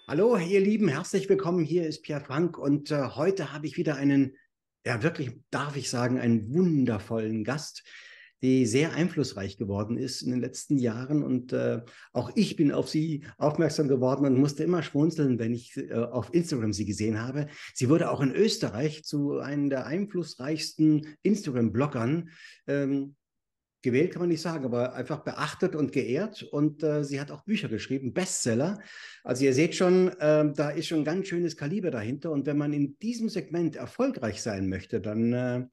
Hallo, ihr Lieben, herzlich willkommen. Hier ist Pierre Frank und heute habe ich wieder einen, ja wirklich, darf ich sagen, einen wundervollen Gast, die sehr einflussreich geworden ist in den letzten Jahren. Und auch ich bin auf sie aufmerksam geworden und musste immer schmunzeln, wenn ich auf Instagram sie gesehen habe. Sie wurde auch in Österreich zu einem der einflussreichsten Instagram-Bloggern. Gewählt kann man nicht sagen, aber einfach beachtet und geehrt. Und sie hat auch Bücher geschrieben, Bestseller. Also ihr seht schon, da ist schon ein ganz schönes Kaliber dahinter. Und wenn man in diesem Segment erfolgreich sein möchte, dann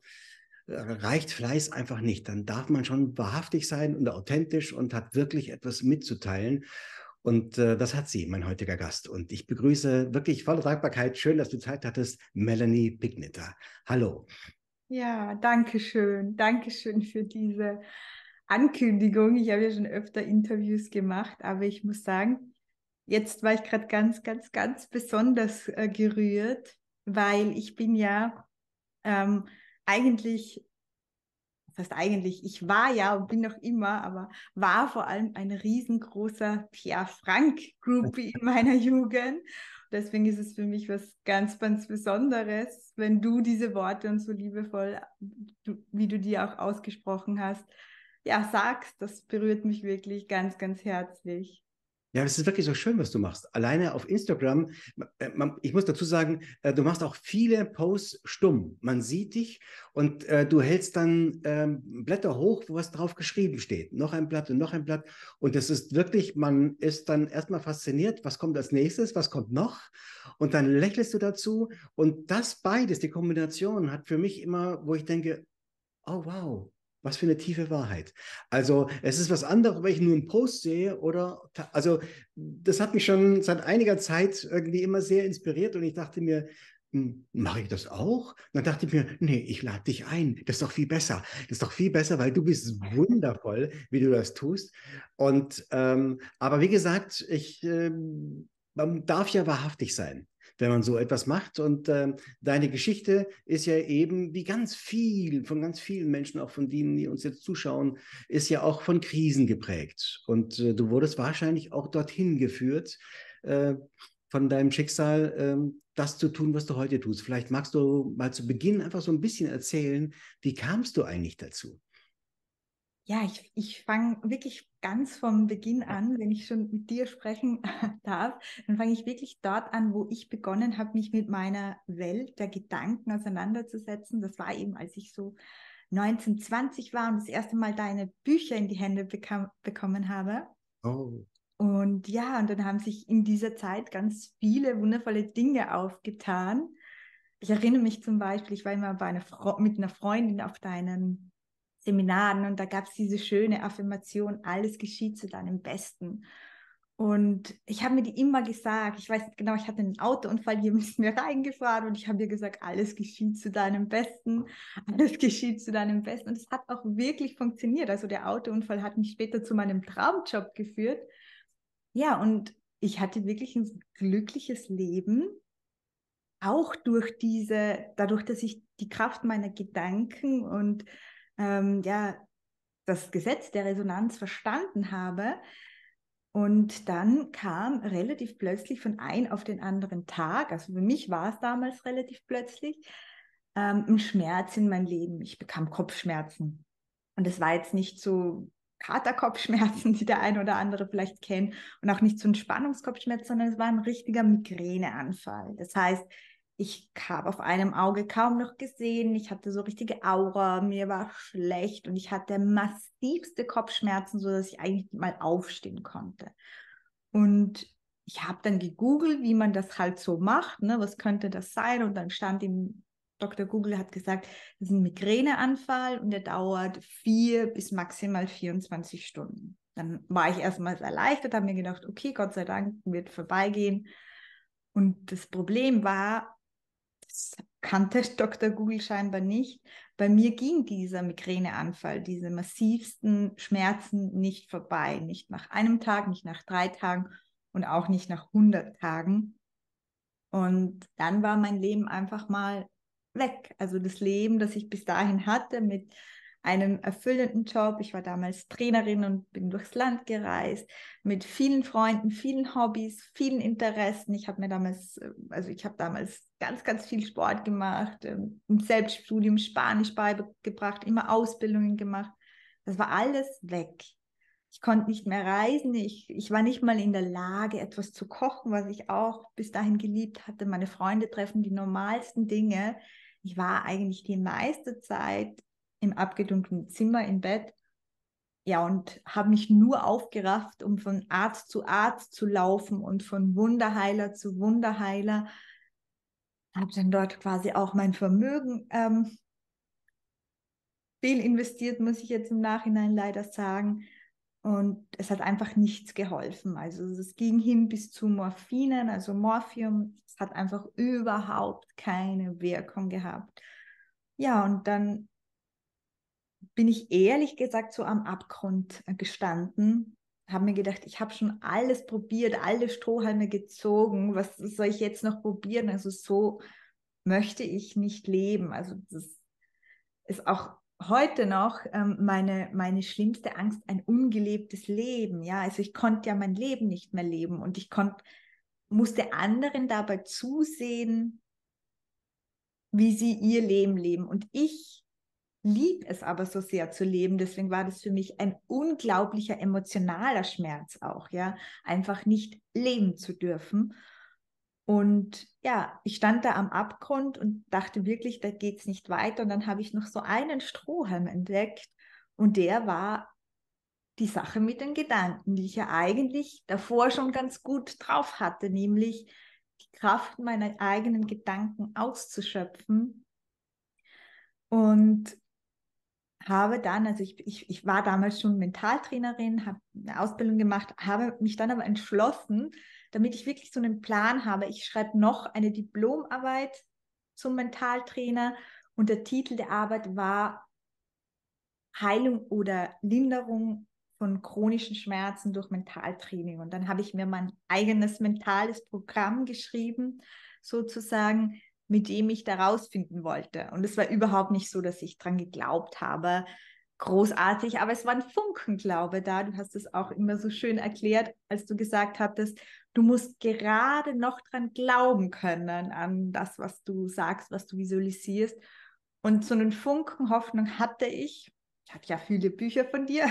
reicht Fleiß einfach nicht. Dann darf man schon wahrhaftig sein und authentisch und hat wirklich etwas mitzuteilen. Und das hat sie, mein heutiger Gast. Und ich begrüße wirklich voller Dankbarkeit. Schön, dass du Zeit hattest, Melanie Pignitter. Hallo. Ja, danke schön. Danke schön für diese Ankündigung. Ich habe ja schon öfter Interviews gemacht, aber ich muss sagen, jetzt war ich gerade ganz besonders gerührt, weil ich bin ja ähm, eigentlich, das heißt eigentlich, ich war ja und bin noch immer, aber war vor allem ein riesengroßer Pierre Frank Groupie in meiner Jugend. Deswegen ist es für mich was ganz Besonderes, wenn du diese Worte und so liebevoll, wie du die auch ausgesprochen hast, ja, sagst. Das berührt mich wirklich ganz herzlich. Ja, das ist wirklich so schön, was du machst. Alleine auf Instagram, ich muss dazu sagen, du machst auch viele Posts stumm. Man sieht dich und du hältst dann Blätter hoch, wo was drauf geschrieben steht. Noch ein Blatt und noch ein Blatt. Und das ist wirklich, man ist dann erstmal fasziniert, was kommt als nächstes, was kommt noch. Und dann lächelst du dazu. Und das beides, die Kombination, hat für mich immer, wo ich denke, oh wow, was für eine tiefe Wahrheit. Also es ist was anderes, wenn ich nur einen Post sehe oder, also das hat mich schon seit einiger Zeit irgendwie immer sehr inspiriert und ich dachte mir, mache ich das auch? Dann dachte ich mir, nee, ich lade dich ein. Das ist doch viel besser. Das ist doch viel besser, weil du bist wundervoll, wie du das tust. Und aber wie gesagt, man darf ja wahrhaftig sein, wenn man so etwas macht. Und deine Geschichte ist ja eben, wie ganz viel, von ganz vielen Menschen, auch von denen, die uns jetzt zuschauen, ist ja auch von Krisen geprägt. Und du wurdest wahrscheinlich auch dorthin geführt, äh, von deinem Schicksal, das zu tun, was du heute tust. Vielleicht magst du mal zu Beginn einfach so ein bisschen erzählen, wie kamst du eigentlich dazu? Ja, ich fange wirklich ganz vom Beginn an, wenn ich schon mit dir sprechen darf, dann fange ich wirklich dort an, wo ich begonnen habe, mich mit meiner Welt der Gedanken auseinanderzusetzen. Das war eben, als ich so 19, 20 war und das erste Mal deine Bücher in die Hände bekommen habe. Oh, Und ja, und dann haben sich in dieser Zeit ganz viele wundervolle Dinge aufgetan. Ich erinnere mich zum Beispiel, ich war immer mit einer Freundin auf deinen Seminaren und da gab es diese schöne Affirmation, alles geschieht zu deinem Besten. Und ich habe mir die immer gesagt, ich weiß nicht genau, ich hatte einen Autounfall, hier ist mir reingefahren und ich habe ihr gesagt, alles geschieht zu deinem Besten, alles geschieht zu deinem Besten. Und es hat auch wirklich funktioniert. Also der Autounfall hat mich später zu meinem Traumjob geführt. Ja, und ich hatte wirklich ein glückliches Leben, auch dadurch, dass ich die Kraft meiner Gedanken und ja, das Gesetz der Resonanz verstanden habe. Und dann kam relativ plötzlich von einem auf den anderen Tag, also für mich war es damals relativ plötzlich, ein Schmerz in mein Leben. Ich bekam Kopfschmerzen. Und es war jetzt nicht so Katerkopfschmerzen, die der eine oder andere vielleicht kennt, und auch nicht so ein Spannungskopfschmerz, sondern es war ein richtiger Migräneanfall. Das heißt, ich habe auf einem Auge kaum noch gesehen, ich hatte so richtige Aura, mir war schlecht und ich hatte massivste Kopfschmerzen, so dass ich eigentlich mal aufstehen konnte. Und ich habe dann gegoogelt, wie man das halt so macht, ne? Was könnte das sein? Und dann stand im Dr. Google hat gesagt, das ist ein Migräneanfall und der dauert 4 bis maximal 24 Stunden. Dann war ich erstmals erleichtert, habe mir gedacht, okay, Gott sei Dank wird vorbeigehen. Und das Problem war, das kannte Dr. Google scheinbar nicht. Bei mir ging dieser Migräneanfall, diese massivsten Schmerzen nicht vorbei. Nicht nach einem Tag, nicht nach 3 Tagen und auch nicht nach 100 Tagen. Und dann war mein Leben einfach mal weg. Also das Leben, das ich bis dahin hatte mit einem erfüllenden Job. Ich war damals Trainerin und bin durchs Land gereist mit vielen Freunden, vielen Hobbys, vielen Interessen. Ich habe damals ganz, ganz viel Sport gemacht, im Selbststudium Spanisch beigebracht, immer Ausbildungen gemacht. Das war alles weg. Ich konnte nicht mehr reisen. Ich war nicht mal in der Lage, etwas zu kochen, was ich auch bis dahin geliebt hatte. Meine Freunde treffen, die normalsten Dinge. Ich war eigentlich die meiste Zeit im abgedunkelten Zimmer im Bett, ja, und habe mich nur aufgerafft, um von Arzt zu laufen und von Wunderheiler zu Wunderheiler. Habe dann dort quasi auch mein Vermögen viel investiert, muss ich jetzt im Nachhinein leider sagen. Und es hat einfach nichts geholfen. Also es ging hin bis zu Morphinen, also Morphium. Es hat einfach überhaupt keine Wirkung gehabt. Ja, und dann bin ich ehrlich gesagt so am Abgrund gestanden, habe mir gedacht, ich habe schon alles probiert, alle Strohhalme gezogen, was soll ich jetzt noch probieren? Also so möchte ich nicht leben. Also das ist auch heute noch meine schlimmste Angst, ein ungelebtes Leben. Ja, also ich konnte ja mein Leben nicht mehr leben und musste anderen dabei zusehen, wie sie ihr Leben leben. Und ich liebe es aber so sehr zu leben. Deswegen war das für mich ein unglaublicher emotionaler Schmerz auch, ja, einfach nicht leben zu dürfen. Und ja, ich stand da am Abgrund und dachte wirklich, da geht es nicht weiter. Und dann habe ich noch so einen Strohhalm entdeckt und der war die Sache mit den Gedanken, die ich ja eigentlich davor schon ganz gut drauf hatte, nämlich die Kraft meiner eigenen Gedanken auszuschöpfen. Und habe dann, also ich war damals schon Mentaltrainerin, habe eine Ausbildung gemacht, habe mich dann aber entschlossen, damit ich wirklich so einen Plan habe. Ich schreibe noch eine Diplomarbeit zum Mentaltrainer und der Titel der Arbeit war Heilung oder Linderung von chronischen Schmerzen durch Mentaltraining. Und dann habe ich mir mein eigenes mentales Programm geschrieben, sozusagen, mit dem ich da rausfinden wollte. Und es war überhaupt nicht so, dass ich dran geglaubt habe, großartig, aber es war ein Funkenglaube da. Du hast es auch immer so schön erklärt, als du gesagt hattest, du musst gerade noch dran glauben können an das, was du sagst, was du visualisierst. Und so einen Funken Hoffnung hatte ich. Ich hatte ja viele Bücher von dir,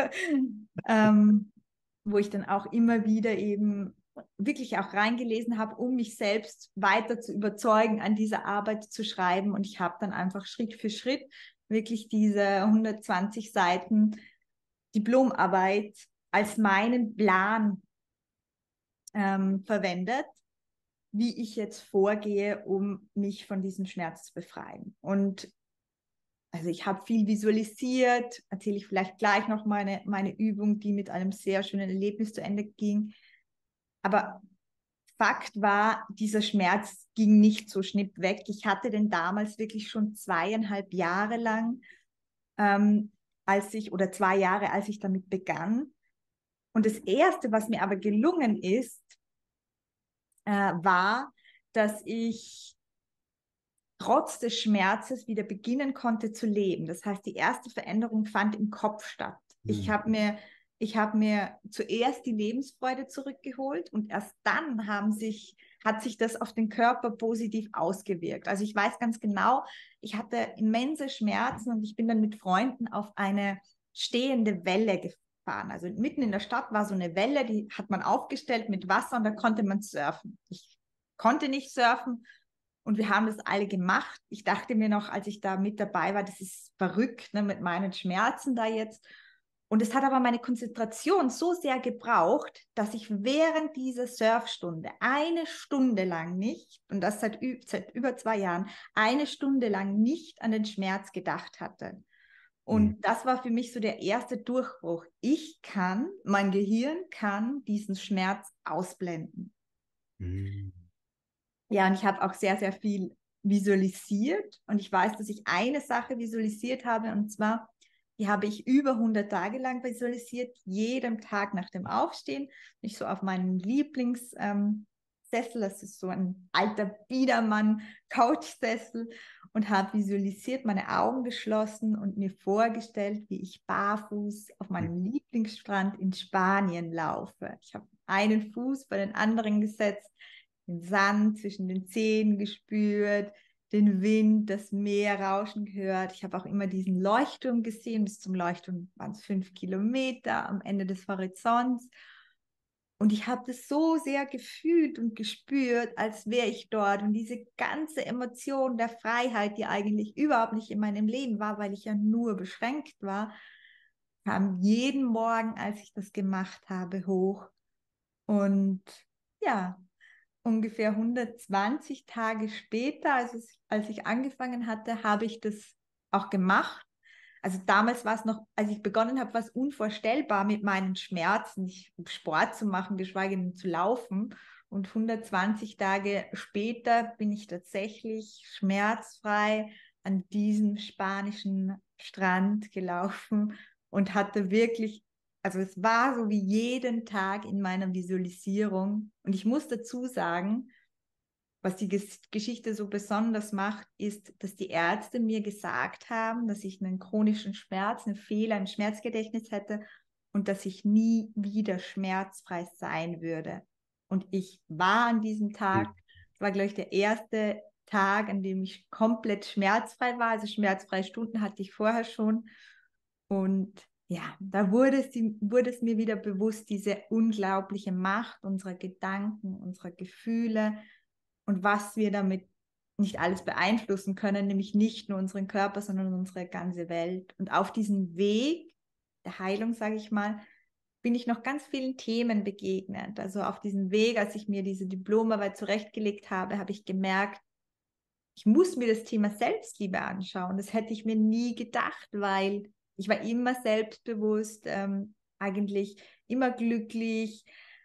wo ich dann auch immer wieder eben wirklich auch reingelesen habe, um mich selbst weiter zu überzeugen, an dieser Arbeit zu schreiben. Und ich habe dann einfach Schritt für Schritt wirklich diese 120 Seiten Diplomarbeit als meinen Plan verwendet, wie ich jetzt vorgehe, um mich von diesem Schmerz zu befreien. Und also ich habe viel visualisiert, erzähle ich vielleicht gleich noch meine Übung, die mit einem sehr schönen Erlebnis zu Ende ging. Aber Fakt war, dieser Schmerz ging nicht so schnipp weg. Ich hatte den damals wirklich schon 2,5 Jahre lang, oder 2 Jahre, als ich damit begann. Und das Erste, was mir aber gelungen ist, war, dass ich trotz des Schmerzes wieder beginnen konnte zu leben. Das heißt, die erste Veränderung fand im Kopf statt. Ich habe mir zuerst die Lebensfreude zurückgeholt und erst dann hat sich das auf den Körper positiv ausgewirkt. Also ich weiß ganz genau, ich hatte immense Schmerzen und ich bin dann mit Freunden auf eine stehende Welle gefahren. Also mitten in der Stadt war so eine Welle, die hat man aufgestellt mit Wasser und da konnte man surfen. Ich konnte nicht surfen. Und wir haben das alle gemacht. Ich dachte mir noch, als ich da mit dabei war, das ist verrückt, ne, mit meinen Schmerzen da jetzt. Und es hat aber meine Konzentration so sehr gebraucht, dass ich während dieser Surfstunde 1 Stunde lang nicht, und das seit über 2 Jahren, 1 Stunde lang nicht an den Schmerz gedacht hatte. Und das war für mich so der erste Durchbruch. Mein Gehirn kann diesen Schmerz ausblenden. Ja, und ich habe auch sehr, sehr viel visualisiert. Und ich weiß, dass ich eine Sache visualisiert habe, und zwar, die habe ich über 100 Tage lang visualisiert, jeden Tag nach dem Aufstehen. Ich so auf meinen Lieblingssessel, das ist so ein alter Biedermann-Couchsessel. und habe visualisiert, meine Augen geschlossen und mir vorgestellt, wie ich barfuß auf meinem Lieblingsstrand in Spanien laufe. Ich habe einen Fuß bei den anderen gesetzt, den Sand zwischen den Zehen gespürt, den Wind, das Meer rauschen gehört. Ich habe auch immer diesen Leuchtturm gesehen. Bis zum Leuchtturm waren es 5 Kilometer am Ende des Horizonts. Und ich habe das so sehr gefühlt und gespürt, als wäre ich dort. Und diese ganze Emotion der Freiheit, die eigentlich überhaupt nicht in meinem Leben war, weil ich ja nur beschränkt war, kam jeden Morgen, als ich das gemacht habe, hoch. Und ja, ungefähr 120 Tage später, als ich angefangen hatte, habe ich das auch gemacht. Also damals war es noch, als ich begonnen habe, war es unvorstellbar mit meinen Schmerzen, nicht Sport zu machen, geschweige denn zu laufen. Und 120 Tage später bin ich tatsächlich schmerzfrei an diesem spanischen Strand gelaufen und hatte wirklich, also es war so wie jeden Tag in meiner Visualisierung. Und ich muss dazu sagen, was die Geschichte so besonders macht, ist, dass die Ärzte mir gesagt haben, dass ich einen chronischen Schmerz, einen Fehler im Schmerzgedächtnis hätte und dass ich nie wieder schmerzfrei sein würde. Und ich war an diesem Tag, es war, glaube ich, der erste Tag, an dem ich komplett schmerzfrei war. Also schmerzfreie Stunden hatte ich vorher schon. Und ja, da wurde es mir wieder bewusst, diese unglaubliche Macht unserer Gedanken, unserer Gefühle und was wir damit nicht alles beeinflussen können, nämlich nicht nur unseren Körper, sondern unsere ganze Welt. Und auf diesem Weg der Heilung, sage ich mal, bin ich noch ganz vielen Themen begegnet. Also auf diesem Weg, als ich mir diese Diplomarbeit zurechtgelegt habe, habe ich gemerkt, ich muss mir das Thema Selbstliebe anschauen. Das hätte ich mir nie gedacht, weil ich war immer selbstbewusst, eigentlich immer glücklich.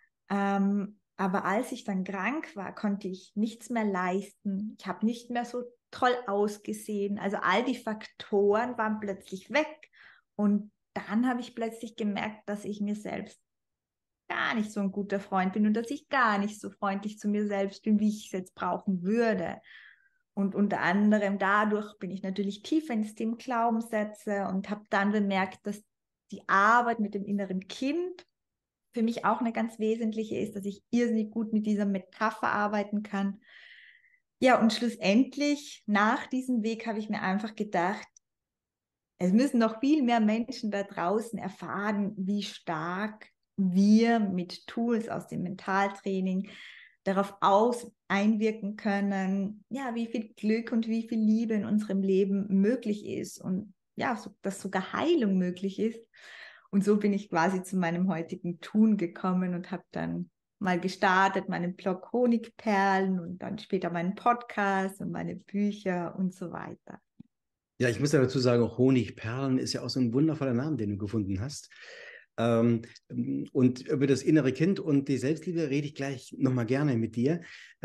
Aber als ich dann krank war, konnte ich nichts mehr leisten. Ich habe nicht mehr so toll ausgesehen. Also all die Faktoren waren plötzlich weg. Und dann habe ich plötzlich gemerkt, dass ich mir selbst gar nicht so ein guter Freund bin und dass ich gar nicht so freundlich zu mir selbst bin, wie ich es jetzt brauchen würde. Und unter anderem dadurch bin ich natürlich tiefer ins Thema Glaubenssätze und habe dann bemerkt, dass die Arbeit mit dem inneren Kind für mich auch eine ganz wesentliche ist, dass ich irrsinnig gut mit dieser Metapher arbeiten kann. Ja, und schlussendlich nach diesem Weg habe ich mir einfach gedacht, es müssen noch viel mehr Menschen da draußen erfahren, wie stark wir mit Tools aus dem Mentaltraining darauf einwirken können, ja, wie viel Glück und wie viel Liebe in unserem Leben möglich ist und ja, dass sogar Heilung möglich ist. Und so bin ich quasi zu meinem heutigen Tun gekommen und habe dann mal gestartet, meinen Blog Honigperlen und dann später meinen Podcast und meine Bücher und so weiter. Ja, ich muss ja dazu sagen, Honigperlen ist ja auch so ein wundervoller Name, den du gefunden hast. Ähm, und über das innere Kind und die Selbstliebe rede ich gleich nochmal gerne mit dir.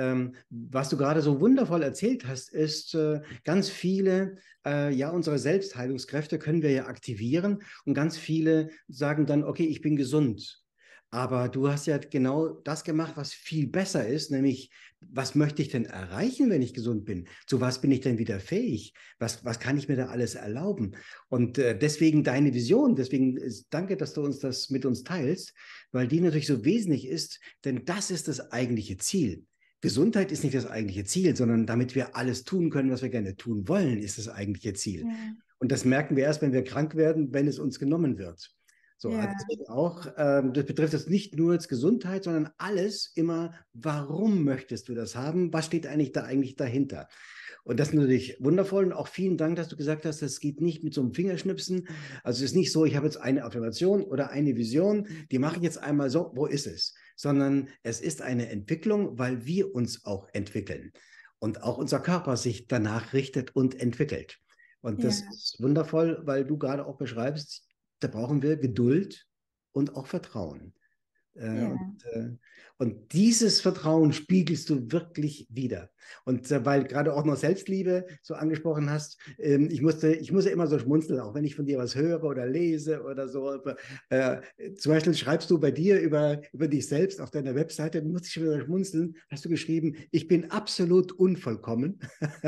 Was du gerade so wundervoll erzählt hast, ist, ganz viele, ja, unsere Selbstheilungskräfte können wir ja aktivieren und ganz viele sagen dann, okay, ich bin gesund. Aber du hast ja genau das gemacht, was viel besser ist, nämlich, was möchte ich denn erreichen, wenn ich gesund bin? Zu was bin ich denn wieder fähig? Was kann ich mir da alles erlauben? Und deswegen deine Vision, deswegen danke, dass du uns das mit uns teilst, weil die natürlich so wesentlich ist, denn das ist das eigentliche Ziel. Gesundheit ist nicht das eigentliche Ziel, sondern damit wir alles tun können, was wir gerne tun wollen, ist das eigentliche Ziel. Ja. Und das merken wir erst, wenn wir krank werden, wenn es uns genommen wird. So, also Ja. deswegen auch, das betrifft jetzt nicht nur jetzt Gesundheit, sondern alles immer, warum möchtest du das haben? Was steht eigentlich dahinter? Und das ist natürlich wundervoll und auch vielen Dank, dass du gesagt hast, es geht nicht mit so einem Fingerschnipsen. Also es ist nicht so, ich habe jetzt eine Affirmation oder eine Vision, die mache ich jetzt einmal so, wo ist es? Sondern es ist eine Entwicklung, weil wir uns auch entwickeln und auch unser Körper sich danach richtet und entwickelt. Und das Ja. ist wundervoll, weil du gerade auch beschreibst, da brauchen wir Geduld und auch Vertrauen. Äh, Ja. und, äh, und dieses Vertrauen spiegelst du wirklich wider. Und weil gerade auch noch Selbstliebe so angesprochen hast, ich muss ja immer so schmunzeln, auch wenn ich von dir was höre oder lese oder so. Äh, Zum Beispiel schreibst du bei dir über dich selbst auf deiner Webseite, da musste ich schon wieder schmunzeln, hast du geschrieben, ich bin absolut unvollkommen,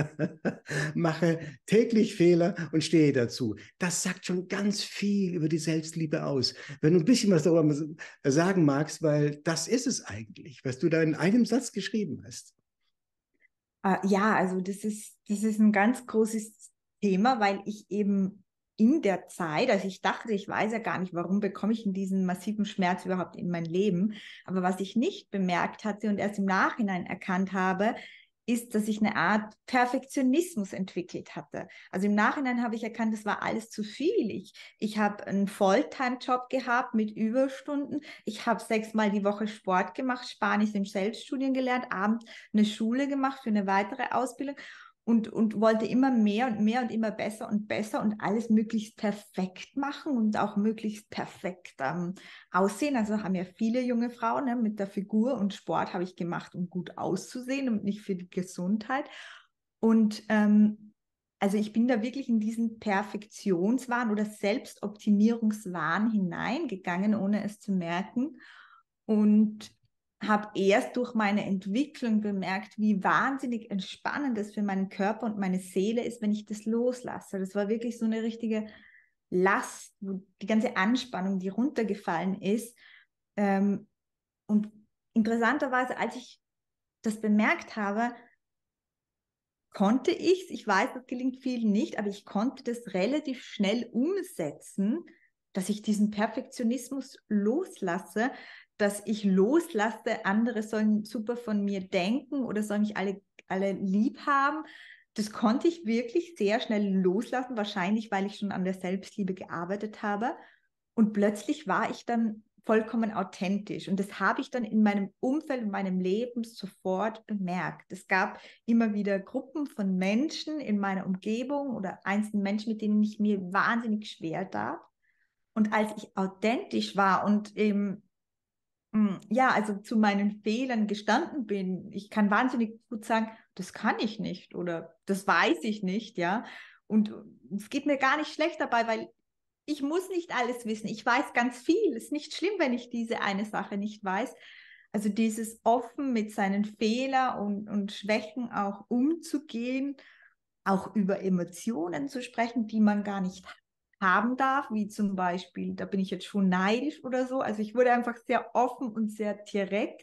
mache täglich Fehler und stehe dazu. Das sagt schon ganz viel über die Selbstliebe aus. Wenn du ein bisschen was darüber sagen magst, weil das ist es eigentlich, was du da in einem Satz geschrieben hast. Ja, also das ist ein ganz großes Thema, weil ich eben in der Zeit, also ich dachte, ich weiß ja gar nicht, warum bekomme ich diesen massiven Schmerz überhaupt in mein Leben. Aber was ich nicht bemerkt hatte und erst im Nachhinein erkannt habe, ist, dass ich eine Art Perfektionismus entwickelt hatte. Also im Nachhinein habe ich erkannt, das war alles zu viel. Ich habe einen Volltime-Job gehabt mit Überstunden. Ich habe 6-mal die Woche Sport gemacht, Spanisch im Selbststudien gelernt, abends eine Schule gemacht für eine weitere Ausbildung und wollte immer mehr und mehr und immer besser und alles möglichst perfekt machen und auch möglichst perfekt aussehen. Also haben ja viele junge Frauen, ne, mit der Figur und Sport habe ich gemacht, um gut auszusehen und nicht für die Gesundheit. Und also ich bin da wirklich in diesen Perfektionswahn oder Selbstoptimierungswahn hineingegangen, ohne es zu merken. Und habe erst durch meine Entwicklung bemerkt, wie wahnsinnig entspannend das für meinen Körper und meine Seele ist, wenn ich das loslasse. Das war wirklich so eine richtige Last, wo die ganze Anspannung, die runtergefallen ist. Und interessanterweise, als ich das bemerkt habe, konnte ich weiß, das gelingt vielen nicht, aber ich konnte das relativ schnell umsetzen, dass ich diesen Perfektionismus loslasse, dass ich loslasse, andere sollen super von mir denken oder sollen mich alle lieb haben. Das konnte ich wirklich sehr schnell loslassen, wahrscheinlich, weil ich schon an der Selbstliebe gearbeitet habe. Und plötzlich war ich dann vollkommen authentisch. Und das habe ich dann in meinem Umfeld, in meinem Leben sofort bemerkt. Es gab immer wieder Gruppen von Menschen in meiner Umgebung oder einzelne Menschen, mit denen ich mir wahnsinnig schwer tat. Und als ich authentisch war und eben, ja, also zu meinen Fehlern gestanden bin, ich kann wahnsinnig gut sagen, das kann ich nicht oder das weiß ich nicht, ja. Und es geht mir gar nicht schlecht dabei, weil ich muss nicht alles wissen. Ich weiß ganz viel. Es ist nicht schlimm, wenn ich diese eine Sache nicht weiß. Also dieses offen mit seinen Fehlern und Schwächen auch umzugehen, auch über Emotionen zu sprechen, die man gar nicht haben darf, wie zum Beispiel, da bin ich jetzt schon neidisch oder so. Also ich wurde einfach sehr offen und sehr direkt,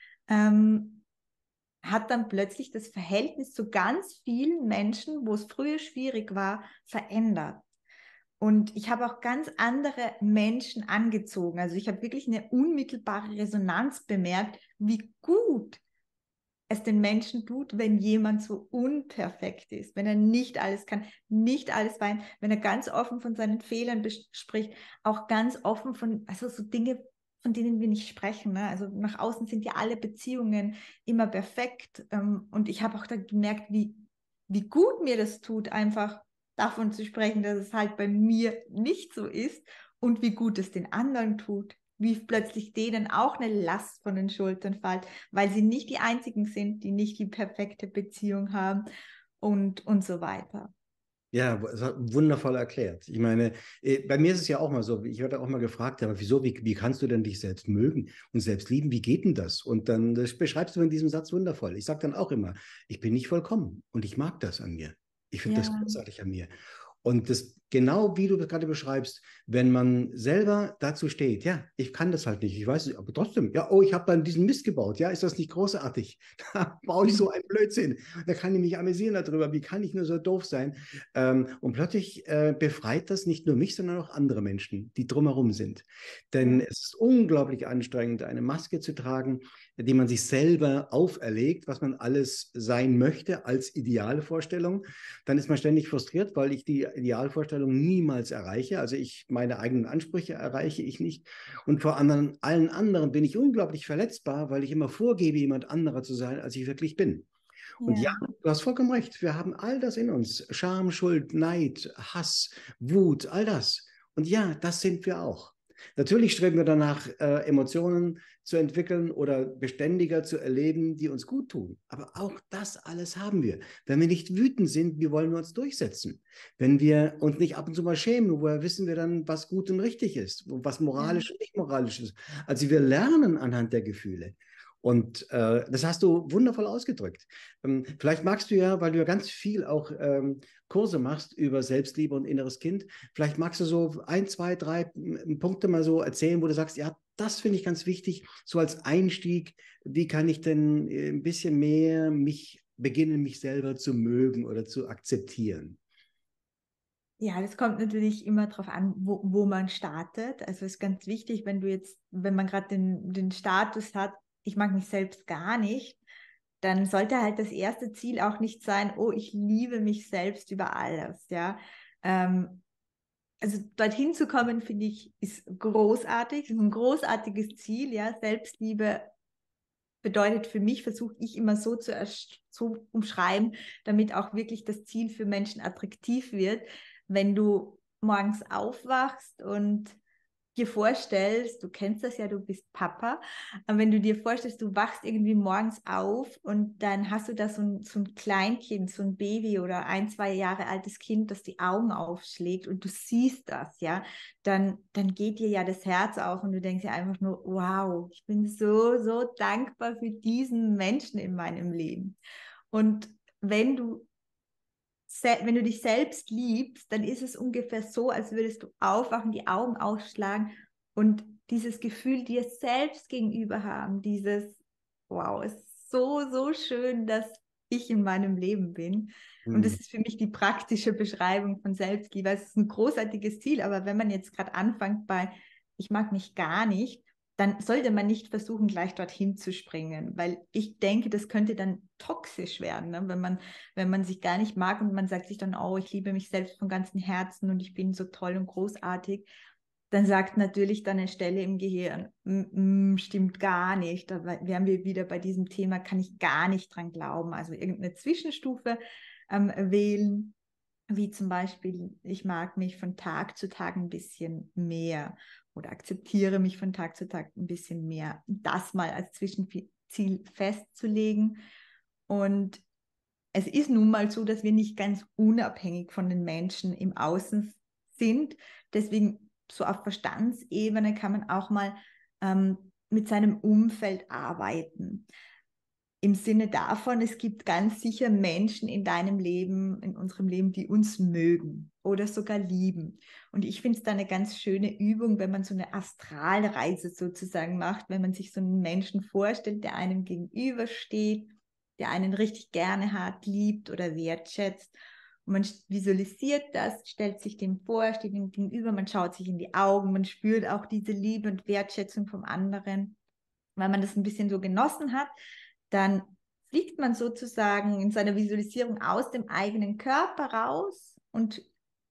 hat dann plötzlich das Verhältnis zu ganz vielen Menschen, wo es früher schwierig war, verändert. Und ich habe auch ganz andere Menschen angezogen. Also ich habe wirklich eine unmittelbare Resonanz bemerkt, wie gut es den Menschen tut, wenn jemand so unperfekt ist, wenn er nicht alles kann, nicht alles weiß, wenn er ganz offen von seinen Fehlern spricht, auch ganz offen von, also so Dinge, von denen wir nicht sprechen. Ne? Also nach außen sind ja alle Beziehungen immer perfekt. Und ich habe auch da gemerkt, wie gut mir das tut, einfach davon zu sprechen, dass es halt bei mir nicht so ist und wie gut es den anderen tut, wie plötzlich denen auch eine Last von den Schultern fällt, weil sie nicht die einzigen sind, die nicht die perfekte Beziehung haben und so weiter. Ja, wundervoll erklärt. Ich meine, bei mir ist es ja auch mal so, ich werde auch mal gefragt, aber wieso, wie kannst du denn dich selbst mögen und selbst lieben? Wie geht denn das? Und dann das beschreibst du in diesem Satz wundervoll. Ich sage dann auch immer, ich bin nicht vollkommen und ich mag das an mir. Ich finde das Ja, großartig an mir. Und das genau wie du das gerade beschreibst, wenn man selber dazu steht, ja, ich kann das halt nicht, ich weiß es, aber trotzdem, ja, oh, ich habe dann diesen Mist gebaut, ja, ist das nicht großartig? Da baue ich so einen Blödsinn. Da kann ich mich amüsieren darüber, wie kann ich nur so doof sein? Und plötzlich befreit das nicht nur mich, sondern auch andere Menschen, die drumherum sind. Denn ja, es ist unglaublich anstrengend, eine Maske zu tragen, die man sich selber auferlegt, was man alles sein möchte als Idealvorstellung. Dann ist man ständig frustriert, weil ich die Idealvorstellung niemals erreiche. Also meine eigenen Ansprüche erreiche ich nicht. Und vor allen anderen bin ich unglaublich verletzbar, weil ich immer vorgebe, jemand anderer zu sein, als ich wirklich bin. Und ja, ja, du hast vollkommen recht. Wir haben all das in uns. Scham, Schuld, Neid, Hass, Wut, all das. Und ja, das sind wir auch. Natürlich streben wir danach, Emotionen zu entwickeln oder beständiger zu erleben, die uns gut tun. Aber auch das alles haben wir. Wenn wir nicht wütend sind, wie wollen wir uns durchsetzen? Wenn wir uns nicht ab und zu mal schämen, woher wissen wir dann, was gut und richtig ist, was Ja. moralisch und nicht moralisch ist? Also wir lernen anhand der Gefühle. Und das hast du wundervoll ausgedrückt. Vielleicht magst du ja, weil du ja ganz viel auch Kurse machst über Selbstliebe und inneres Kind, vielleicht magst du so ein, zwei, drei Punkte mal so erzählen, wo du sagst, ja, das finde ich ganz wichtig, so als Einstieg, wie kann ich denn ein bisschen mehr beginnen, mich selber zu mögen oder zu akzeptieren? Ja, das kommt natürlich immer darauf an, wo man startet. Also es ist ganz wichtig, wenn man gerade den Status hat, ich mag mich selbst gar nicht, dann sollte halt das erste Ziel auch nicht sein, oh, ich liebe mich selbst über alles, ja. Also dorthin zu kommen, finde ich, ist großartig, ist ein großartiges Ziel, ja. Selbstliebe bedeutet für mich, versuche ich immer so zu umschreiben, damit auch wirklich das Ziel für Menschen attraktiv wird. Wenn du morgens aufwachst und dir vorstellst, du kennst das ja, du bist Papa, aber wenn du dir vorstellst, du wachst irgendwie morgens auf und dann hast du da so ein Kleinkind, so ein Baby oder ein, 2 Jahre altes Kind, das die Augen aufschlägt und du siehst das, ja, dann geht dir ja das Herz auf und du denkst ja einfach nur, wow, ich bin so, so dankbar für diesen Menschen in meinem Leben. Und wenn du wenn du dich selbst liebst, dann ist es ungefähr so, als würdest du aufwachen, die Augen ausschlagen und dieses Gefühl dir selbst gegenüber haben, wow, es ist so, so schön, dass ich in meinem Leben bin. Und das Hm. ist für mich die praktische Beschreibung von Selbstliebe. Es ist ein großartiges Ziel, aber wenn man jetzt gerade anfängt bei, ich mag mich gar nicht, dann sollte man nicht versuchen, gleich dorthin zu springen, weil ich denke, das könnte dann toxisch werden, ne? Wenn man sich gar nicht mag und man sagt sich dann, oh, ich liebe mich selbst von ganzem Herzen und ich bin so toll und großartig, dann sagt natürlich dann eine Stelle im Gehirn, stimmt gar nicht. Da wären wir wieder bei diesem Thema, kann ich gar nicht dran glauben. Also irgendeine Zwischenstufe wählen, wie zum Beispiel, ich mag mich von Tag zu Tag ein bisschen mehr oder akzeptiere mich von Tag zu Tag ein bisschen mehr. Das mal als Zwischenziel festzulegen. Und es ist nun mal so, dass wir nicht ganz unabhängig von den Menschen im Außen sind. Deswegen so auf Verstandsebene kann man auch mal mit seinem Umfeld arbeiten. Im Sinne davon, es gibt ganz sicher Menschen in deinem Leben, in unserem Leben, die uns mögen oder sogar lieben. Und ich finde es da eine ganz schöne Übung, wenn man so eine Astralreise sozusagen macht, wenn man sich so einen Menschen vorstellt, der einem gegenübersteht, der einen richtig gerne hat, liebt oder wertschätzt. Und man visualisiert das, stellt sich dem vor, steht ihm gegenüber, man schaut sich in die Augen, man spürt auch diese Liebe und Wertschätzung vom anderen, weil man das ein bisschen so genossen hat. Dann fliegt man sozusagen in seiner Visualisierung aus dem eigenen Körper raus und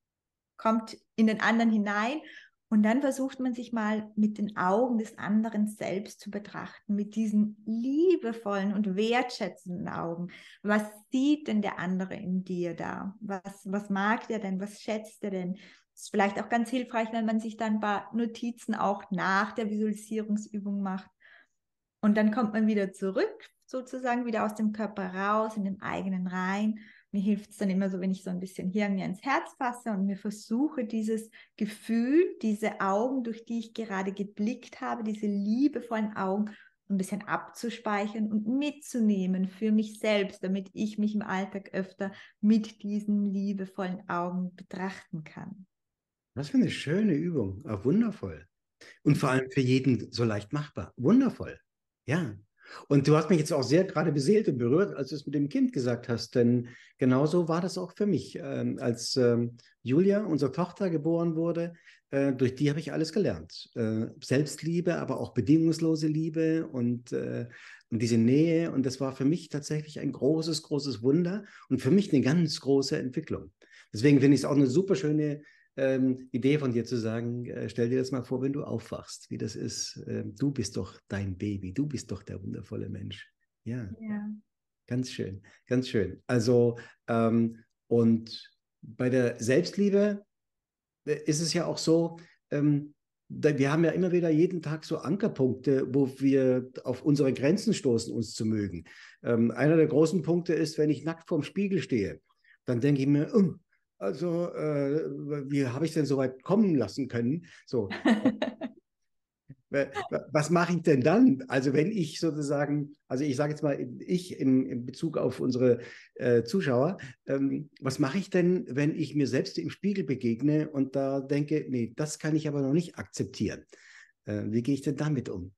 kommt in den anderen hinein. Und dann versucht man sich mal mit den Augen des anderen selbst zu betrachten, mit diesen liebevollen und wertschätzenden Augen. Was sieht denn der andere in dir da? Was mag der denn? Was schätzt er denn? Es ist vielleicht auch ganz hilfreich, wenn man sich dann ein paar Notizen auch nach der Visualisierungsübung macht. Und dann kommt man wieder zurück, sozusagen wieder aus dem Körper raus, in den eigenen rein. Mir hilft es dann immer so, wenn ich so ein bisschen hier mir ins Herz fasse und mir versuche, dieses Gefühl, diese Augen, durch die ich gerade geblickt habe, diese liebevollen Augen, ein bisschen abzuspeichern und mitzunehmen für mich selbst, damit ich mich im Alltag öfter mit diesen liebevollen Augen betrachten kann. Was für eine schöne Übung. Ah, wundervoll. Und vor allem für jeden so leicht machbar. Wundervoll. Ja. Und du hast mich jetzt auch sehr gerade beseelt und berührt, als du es mit dem Kind gesagt hast, denn genauso war das auch für mich. Als Julia, unsere Tochter, geboren wurde, durch die habe ich alles gelernt. Selbstliebe, aber auch bedingungslose Liebe und diese Nähe. Und das war für mich tatsächlich ein großes, großes Wunder und für mich eine ganz große Entwicklung. Deswegen finde ich es auch eine super schöne Idee von dir zu sagen, stell dir das mal vor, wenn du aufwachst, wie das ist. Du bist doch dein Baby, du bist doch der wundervolle Mensch. Ja, Ja. ganz schön, ganz schön. Also, und bei der Selbstliebe ist es ja auch so, ähm, wir haben ja immer wieder jeden Tag so Ankerpunkte, wo wir auf unsere Grenzen stoßen, uns zu mögen. Einer der großen Punkte ist, wenn ich nackt vorm Spiegel stehe, dann denke ich mir, also, wie habe ich denn so weit kommen lassen können? So, was mache ich denn dann? Also wenn ich sozusagen, also ich sage jetzt mal, ich in Bezug auf unsere Zuschauer, was mache ich denn, wenn ich mir selbst im Spiegel begegne und da denke, nee, das kann ich aber noch nicht akzeptieren. Wie gehe ich denn damit um?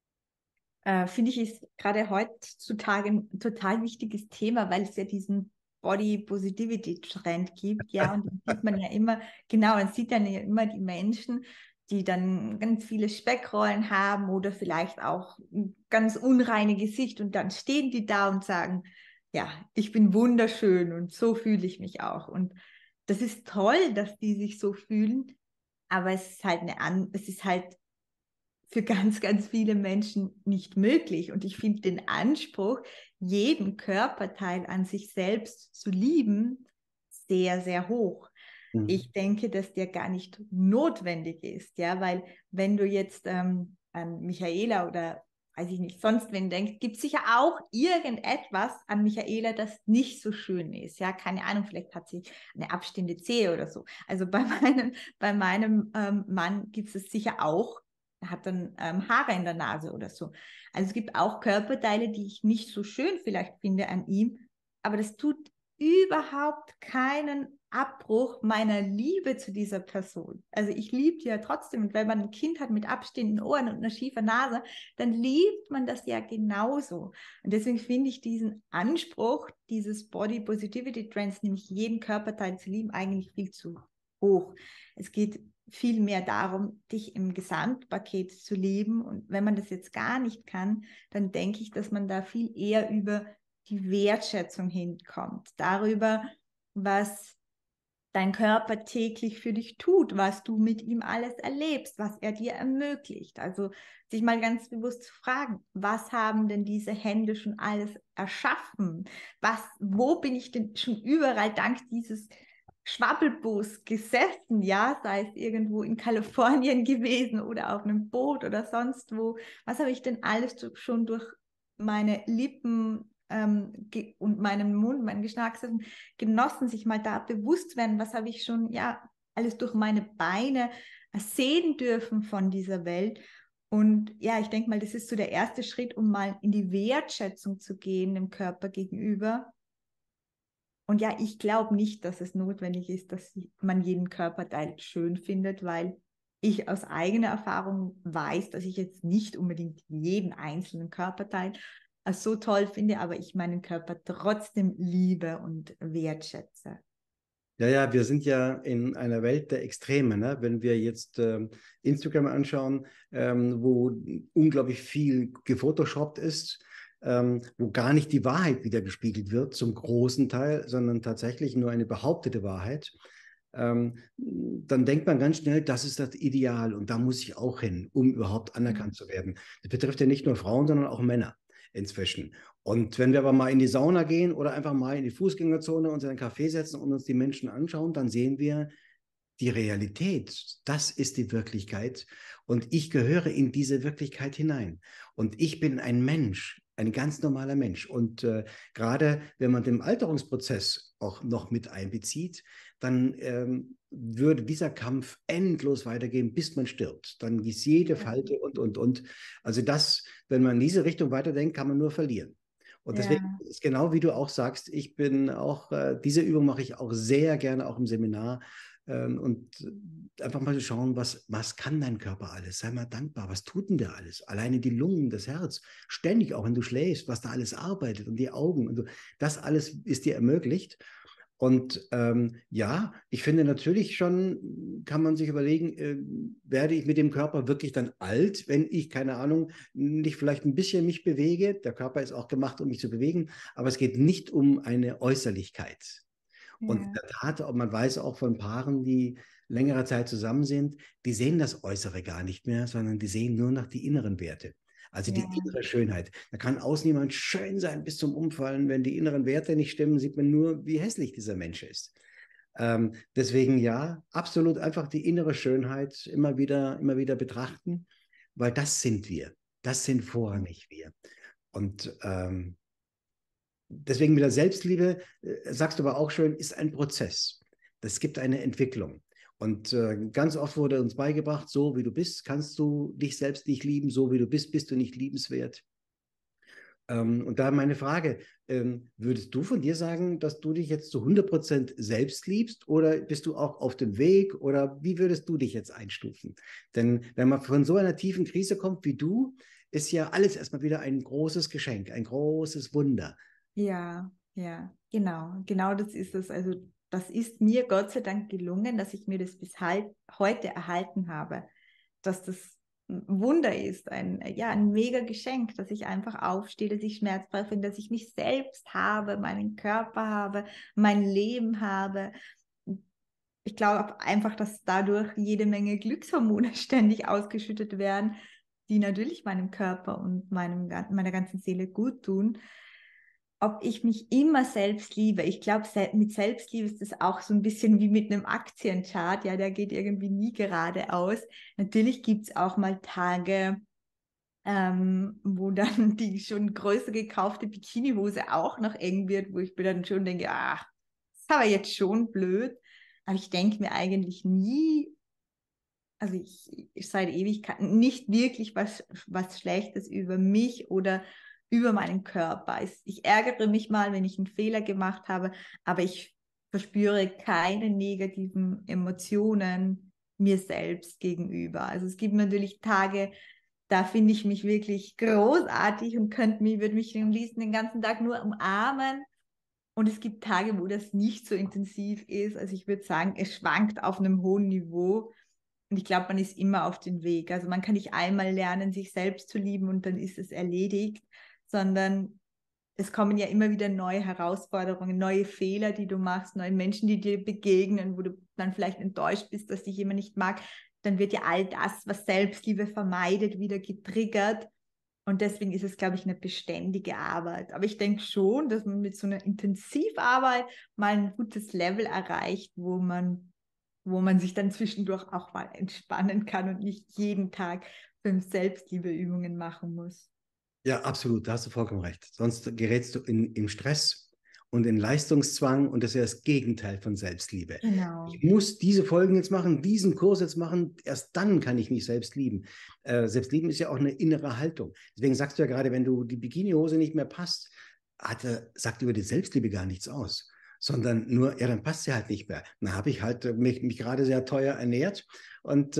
Finde ich, ist gerade heutzutage ein total wichtiges Thema, weil es ja diesen Body Positivity Trend gibt, ja, und den sieht man ja immer, genau, man sieht dann ja immer die Menschen, die dann ganz viele Speckrollen haben oder vielleicht auch ein ganz unreine Gesicht und dann stehen die da und sagen, ja, ich bin wunderschön und so fühle ich mich auch. Und das ist toll, dass die sich so fühlen, aber es ist halt es ist halt für ganz, ganz viele Menschen nicht möglich. Und ich finde den Anspruch, jeden Körperteil an sich selbst zu lieben, sehr, sehr hoch. Mhm. Ich denke, dass der gar nicht notwendig ist, ja, weil wenn du jetzt an Michaela oder weiß ich nicht, sonst wen denkst, gibt es sicher auch irgendetwas an Michaela, das nicht so schön ist. Ja, keine Ahnung, vielleicht hat sie eine abstehende Zehe oder so. Also bei meinem Mann gibt es sicher auch. Er hat dann Haare in der Nase oder so. Also es gibt auch Körperteile, die ich nicht so schön vielleicht finde an ihm, aber das tut überhaupt keinen Abbruch meiner Liebe zu dieser Person. Also ich liebe die ja trotzdem. Und wenn man ein Kind hat mit abstehenden Ohren und einer schiefen Nase, dann liebt man das ja genauso. Und deswegen finde ich diesen Anspruch dieses Body Positivity Trends, nämlich jeden Körperteil zu lieben, eigentlich viel zu hoch. Es geht viel mehr darum, dich im Gesamtpaket zu lieben. Und wenn man das jetzt gar nicht kann, dann denke ich, dass man da viel eher über die Wertschätzung hinkommt, darüber, was dein Körper täglich für dich tut, was du mit ihm alles erlebst, was er dir ermöglicht. Also sich mal ganz bewusst zu fragen, was haben denn diese Hände schon alles erschaffen? Wo bin ich denn schon überall dank dieses Schwabbelbus gesessen, ja, sei es irgendwo in Kalifornien gewesen oder auf einem Boot oder sonst wo. Was habe ich denn alles schon durch meine Lippen und meinen Mund, meinen Geschmackssinn genossen, sich mal da bewusst werden, was habe ich schon, ja, alles durch meine Beine sehen dürfen von dieser Welt. Und ja, ich denke mal, das ist so der erste Schritt, um mal in die Wertschätzung zu gehen dem Körper gegenüber. Und ja, ich glaube nicht, dass es notwendig ist, dass man jeden Körperteil schön findet, weil ich aus eigener Erfahrung weiß, dass ich jetzt nicht unbedingt jeden einzelnen Körperteil so toll finde, aber ich meinen Körper trotzdem liebe und wertschätze. Ja, ja, wir sind ja in einer Welt der Extreme. Ne? Wenn wir jetzt Instagram anschauen, wo unglaublich viel gefotoshoppt ist, wo gar nicht die Wahrheit wiedergespiegelt wird, zum großen Teil, sondern tatsächlich nur eine behauptete Wahrheit, dann denkt man ganz schnell, das ist das Ideal und da muss ich auch hin, um überhaupt anerkannt zu werden. Das betrifft ja nicht nur Frauen, sondern auch Männer inzwischen. Und wenn wir aber mal in die Sauna gehen oder einfach mal in die Fußgängerzone uns in einen Café setzen und uns die Menschen anschauen, dann sehen wir die Realität. Das ist die Wirklichkeit. Und ich gehöre in diese Wirklichkeit hinein. Und ich bin ein Mensch, ein ganz normaler Mensch. Und gerade wenn man den Alterungsprozess auch noch mit einbezieht, dann würde dieser Kampf endlos weitergehen, bis man stirbt. Dann ist jede Falte und. Also das, wenn man in diese Richtung weiterdenkt, kann man nur verlieren. Und deswegen Ja, ist genau wie du auch sagst, ich bin auch, diese Übung mache ich auch sehr gerne, auch im Seminar. Und einfach mal zu schauen, was kann dein Körper alles? Sei mal dankbar, was tut denn der alles? Alleine die Lungen, das Herz, ständig auch, wenn du schläfst, was da alles arbeitet und die Augen. Und so, das alles ist dir ermöglicht. Und ja, ich finde natürlich schon, kann man sich überlegen, werde ich mit dem Körper wirklich dann alt, wenn ich, keine Ahnung, nicht vielleicht ein bisschen mich bewege. Der Körper ist auch gemacht, um mich zu bewegen, aber es geht nicht um eine Äußerlichkeit. Und in ja, der Tat, man weiß auch von Paaren, die längere Zeit zusammen sind, die sehen das Äußere gar nicht mehr, sondern die sehen nur noch die inneren Werte. Also die ja, innere Schönheit. Da kann außen jemand schön sein bis zum Umfallen. Wenn die inneren Werte nicht stimmen, sieht man nur, wie hässlich dieser Mensch ist. Deswegen ja, absolut einfach die innere Schönheit immer wieder betrachten, weil das sind wir. Das sind vorrangig wir. Und deswegen mit der Selbstliebe, sagst du aber auch schön, ist ein Prozess. Es gibt eine Entwicklung. Und ganz oft wurde uns beigebracht, so wie du bist, kannst du dich selbst nicht lieben, so wie du bist, bist du nicht liebenswert. Und da meine Frage, würdest du von dir sagen, dass du dich jetzt zu 100% selbst liebst oder bist du auch auf dem Weg oder wie würdest du dich jetzt einstufen? Denn wenn man von so einer tiefen Krise kommt wie du, ist ja alles erstmal wieder ein großes Geschenk, ein großes Wunder. Ja, ja, genau, genau das ist es. Also das ist mir Gott sei Dank gelungen, dass ich mir das bis heute erhalten habe, dass das ein Wunder ist, ja, ein mega Geschenk, dass ich einfach aufstehe, dass ich schmerzfrei bin, dass ich mich selbst habe, meinen Körper habe, mein Leben habe. Ich glaube einfach, dass dadurch jede Menge Glückshormone ständig ausgeschüttet werden, die natürlich meinem Körper und meiner ganzen Seele gut tun. Ob ich mich immer selbst liebe. Ich glaube, mit Selbstliebe ist das auch so ein bisschen wie mit einem Aktienchart. Ja, der geht irgendwie nie geradeaus. Natürlich gibt es auch mal Tage, wo dann die schon größer gekaufte Bikinihose auch noch eng wird, wo ich mir dann schon denke, ach, das ist aber jetzt schon blöd. Aber ich denke mir eigentlich nie, also ich seit Ewigkeiten nicht wirklich was Schlechtes über mich oder über meinen Körper. Ich ärgere mich mal, wenn ich einen Fehler gemacht habe, aber ich verspüre keine negativen Emotionen mir selbst gegenüber. Also es gibt natürlich Tage, da finde ich mich wirklich großartig und würde mich am liebsten den ganzen Tag nur umarmen. Und es gibt Tage, wo das nicht so intensiv ist. Also ich würde sagen, es schwankt auf einem hohen Niveau. Und ich glaube, man ist immer auf dem Weg. Also man kann nicht einmal lernen, sich selbst zu lieben und dann ist es erledigt, sondern es kommen ja immer wieder neue Herausforderungen, neue Fehler, die du machst, neue Menschen, die dir begegnen, wo du dann vielleicht enttäuscht bist, dass dich jemand nicht mag. Dann wird ja all das, was Selbstliebe vermeidet, wieder getriggert. Und deswegen ist es, glaube ich, eine beständige Arbeit. Aber ich denke schon, dass man mit so einer Intensivarbeit mal ein gutes Level erreicht, wo man sich dann zwischendurch auch mal entspannen kann und nicht jeden Tag 5 Selbstliebeübungen machen muss. Ja, absolut, da hast du vollkommen recht. Sonst gerätst du in Stress und in Leistungszwang und das ist ja das Gegenteil von Selbstliebe. Genau. Ich muss diese Folgen jetzt machen, diesen Kurs jetzt machen, erst dann kann ich mich selbst lieben. Selbstlieben ist ja auch eine innere Haltung. Deswegen sagst du ja gerade, wenn du die Bikinihose nicht mehr passt, sagt über die Selbstliebe gar nichts aus, sondern nur, ja, dann passt sie halt nicht mehr. Dann habe ich halt mich gerade sehr teuer ernährt und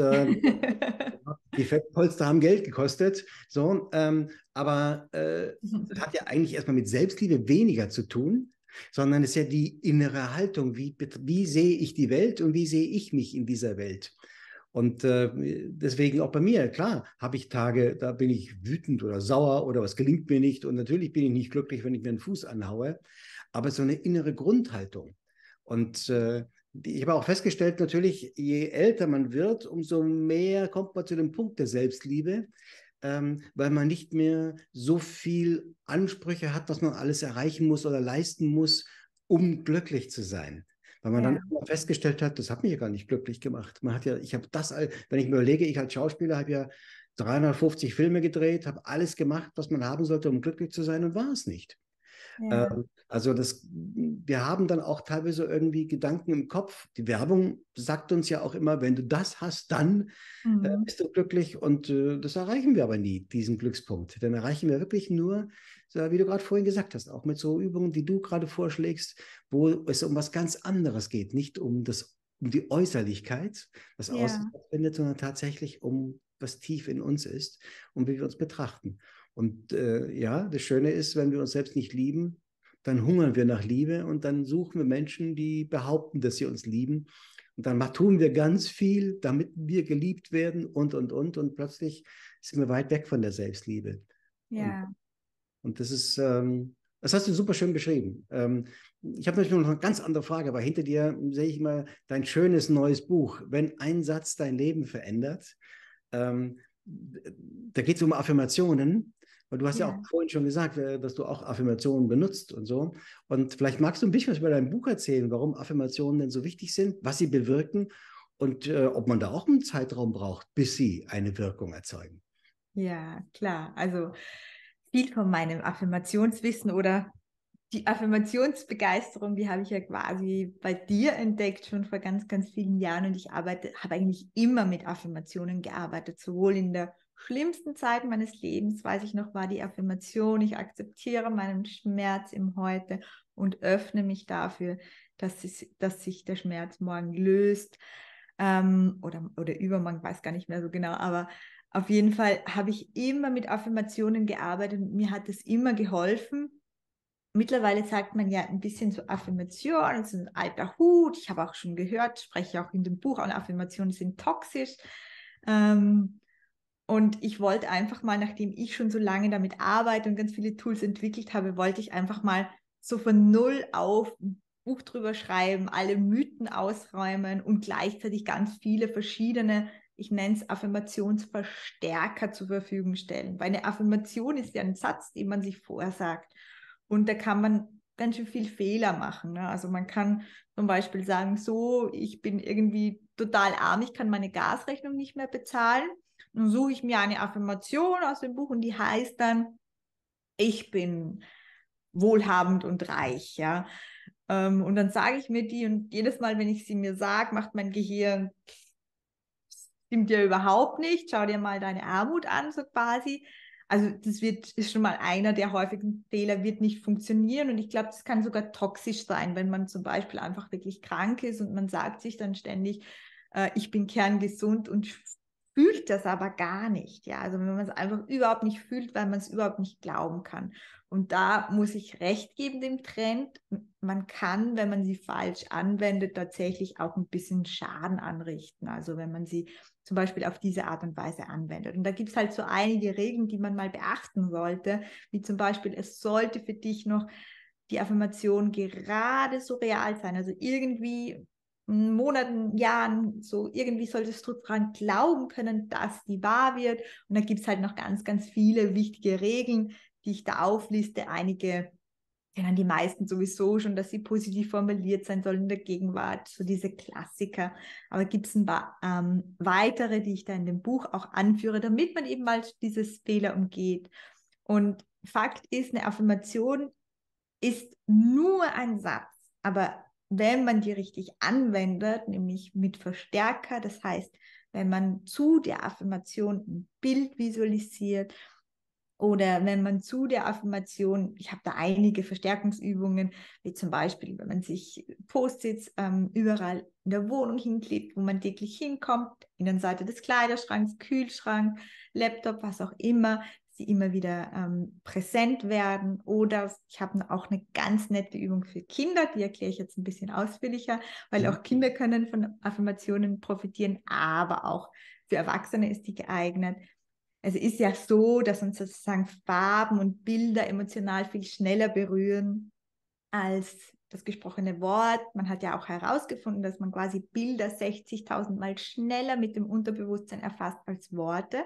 die Fettpolster haben Geld gekostet. So, aber das hat ja eigentlich erstmal mit Selbstliebe weniger zu tun, sondern es ist ja die innere Haltung. Wie sehe ich die Welt und wie sehe ich mich in dieser Welt? Und deswegen auch bei mir, klar, habe ich Tage, da bin ich wütend oder sauer oder was gelingt mir nicht. Und natürlich bin ich nicht glücklich, wenn ich mir einen Fuß anhaue, aber so eine innere Grundhaltung. Und ich habe auch festgestellt, natürlich, je älter man wird, umso mehr kommt man zu dem Punkt der Selbstliebe, weil man nicht mehr so viel Ansprüche hat, was man alles erreichen muss oder leisten muss, um glücklich zu sein. Weil man dann Ja. immer festgestellt hat, das hat mich ja gar nicht glücklich gemacht. Man hat ja, ich habe das, wenn ich mir überlege, ich als Schauspieler habe ja 350 Filme gedreht, habe alles gemacht, was man haben sollte, um glücklich zu sein und war es nicht. Ja. Also wir haben dann auch teilweise irgendwie Gedanken im Kopf. Die Werbung sagt uns ja auch immer, wenn du das hast, dann Mhm. bist du glücklich und das erreichen wir aber nie, diesen Glückspunkt. Den erreichen wir wirklich nur, so, wie du gerade vorhin gesagt hast, auch mit so Übungen, die du gerade vorschlägst, wo es um was ganz anderes geht, nicht um die Äußerlichkeit, das Außen Ja. stattfindet, sondern tatsächlich um was tief in uns ist und wie wir uns betrachten. Und ja, das Schöne ist, wenn wir uns selbst nicht lieben, dann hungern wir nach Liebe und dann suchen wir Menschen, die behaupten, dass sie uns lieben. Und dann tun wir ganz viel, damit wir geliebt werden und plötzlich sind wir weit weg von der Selbstliebe. Und, Ja. und das hast du super schön beschrieben. Ich habe natürlich noch eine ganz andere Frage, aber hinter dir sehe ich mal dein schönes neues Buch, Wenn ein Satz dein Leben verändert. Da geht es um Affirmationen. Weil du hast ja auch Ja. vorhin schon gesagt, dass du auch Affirmationen benutzt und so. Und vielleicht magst du ein bisschen was über dein Buch erzählen, warum Affirmationen denn so wichtig sind, was sie bewirken und ob man da auch einen Zeitraum braucht, bis sie eine Wirkung erzeugen. Ja, klar. Also viel von meinem Affirmationswissen oder die Affirmationsbegeisterung, die habe ich ja quasi bei dir entdeckt, schon vor ganz, ganz vielen Jahren. Und ich habe eigentlich immer mit Affirmationen gearbeitet, sowohl in der schlimmsten Zeit meines Lebens, weiß ich noch, war die Affirmation, ich akzeptiere meinen Schmerz im Heute und öffne mich dafür, dass sich der Schmerz morgen löst, oder übermorgen, weiß gar nicht mehr so genau, aber auf jeden Fall habe ich immer mit Affirmationen gearbeitet und mir hat es immer geholfen. Mittlerweile sagt man ja ein bisschen so Affirmationen, das ist ein alter Hut. Ich habe auch schon gehört, spreche auch in dem Buch an, Affirmationen sind toxisch. Und ich wollte einfach mal, nachdem ich schon so lange damit arbeite und ganz viele Tools entwickelt habe, wollte ich einfach mal so von null auf ein Buch drüber schreiben, alle Mythen ausräumen und gleichzeitig ganz viele verschiedene, ich nenne es Affirmationsverstärker zur Verfügung stellen. Weil eine Affirmation ist ja ein Satz, den man sich vorsagt. Und da kann man ganz schön viel Fehler machen. Ne? Also man kann zum Beispiel sagen, so, ich bin irgendwie total arm, ich kann meine Gasrechnung nicht mehr bezahlen. Dann suche ich mir eine Affirmation aus dem Buch und die heißt dann, ich bin wohlhabend und reich, ja. Und dann sage ich mir die und jedes Mal, wenn ich sie mir sage, macht mein Gehirn, stimmt ja überhaupt nicht, schau dir mal deine Armut an, so quasi. Also ist schon mal einer der häufigen Fehler, wird nicht funktionieren und ich glaube, das kann sogar toxisch sein, wenn man zum Beispiel einfach wirklich krank ist und man sagt sich dann ständig, ich bin kerngesund und fühlt das aber gar nicht, ja, also wenn man es einfach überhaupt nicht fühlt, weil man es überhaupt nicht glauben kann. Und da muss ich recht geben dem Trend, man kann, wenn man sie falsch anwendet, tatsächlich auch ein bisschen Schaden anrichten, also wenn man sie zum Beispiel auf diese Art und Weise anwendet. Und da gibt es halt so einige Regeln, die man mal beachten sollte, wie zum Beispiel, es sollte für dich noch die Affirmation gerade so real sein, also irgendwie Monaten, Jahren, so irgendwie solltest du daran glauben können, dass die wahr wird. Und da gibt es halt noch ganz, ganz viele wichtige Regeln, die ich da aufliste. Einige kennen die meisten sowieso schon, dass sie positiv formuliert sein sollen in der Gegenwart, so diese Klassiker. Aber gibt es ein paar weitere, die ich da in dem Buch auch anführe, damit man eben mal dieses Fehler umgeht. Und Fakt ist, eine Affirmation ist nur ein Satz, aber wenn man die richtig anwendet, nämlich mit Verstärker, das heißt, wenn man zu der Affirmation ein Bild visualisiert oder wenn man zu der Affirmation, ich habe da einige Verstärkungsübungen, wie zum Beispiel, wenn man sich Post-its überall in der Wohnung hinklebt, wo man täglich hinkommt, Innenseite des Kleiderschranks, Kühlschrank, Laptop, was auch immer, sie immer wieder präsent werden. Oder ich habe auch eine ganz nette Übung für Kinder, die erkläre ich jetzt ein bisschen ausführlicher, weil auch Kinder können von Affirmationen profitieren, aber auch für Erwachsene ist die geeignet. Es ist ja so, dass uns sozusagen Farben und Bilder emotional viel schneller berühren als das gesprochene Wort. Man hat ja auch herausgefunden, dass man quasi Bilder 60.000 Mal schneller mit dem Unterbewusstsein erfasst als Worte.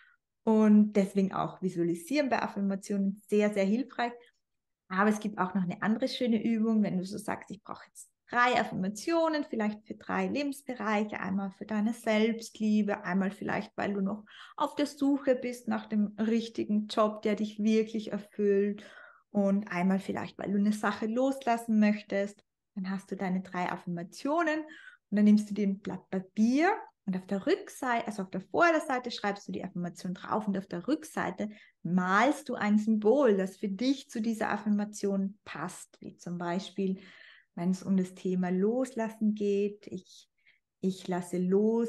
Und deswegen auch Visualisieren bei Affirmationen sehr, sehr hilfreich. Aber es gibt auch noch eine andere schöne Übung, wenn du so sagst, ich brauche jetzt 3 Affirmationen, vielleicht für 3 Lebensbereiche, einmal für deine Selbstliebe, einmal vielleicht, weil du noch auf der Suche bist nach dem richtigen Job, der dich wirklich erfüllt und einmal vielleicht, weil du eine Sache loslassen möchtest. Dann hast du deine 3 Affirmationen und dann nimmst du dir ein Blatt Papier und auf der Rückseite, also auf der Vorderseite schreibst du die Affirmation drauf und auf der Rückseite malst du ein Symbol, das für dich zu dieser Affirmation passt, wie zum Beispiel, wenn es um das Thema Loslassen geht, ich lasse los,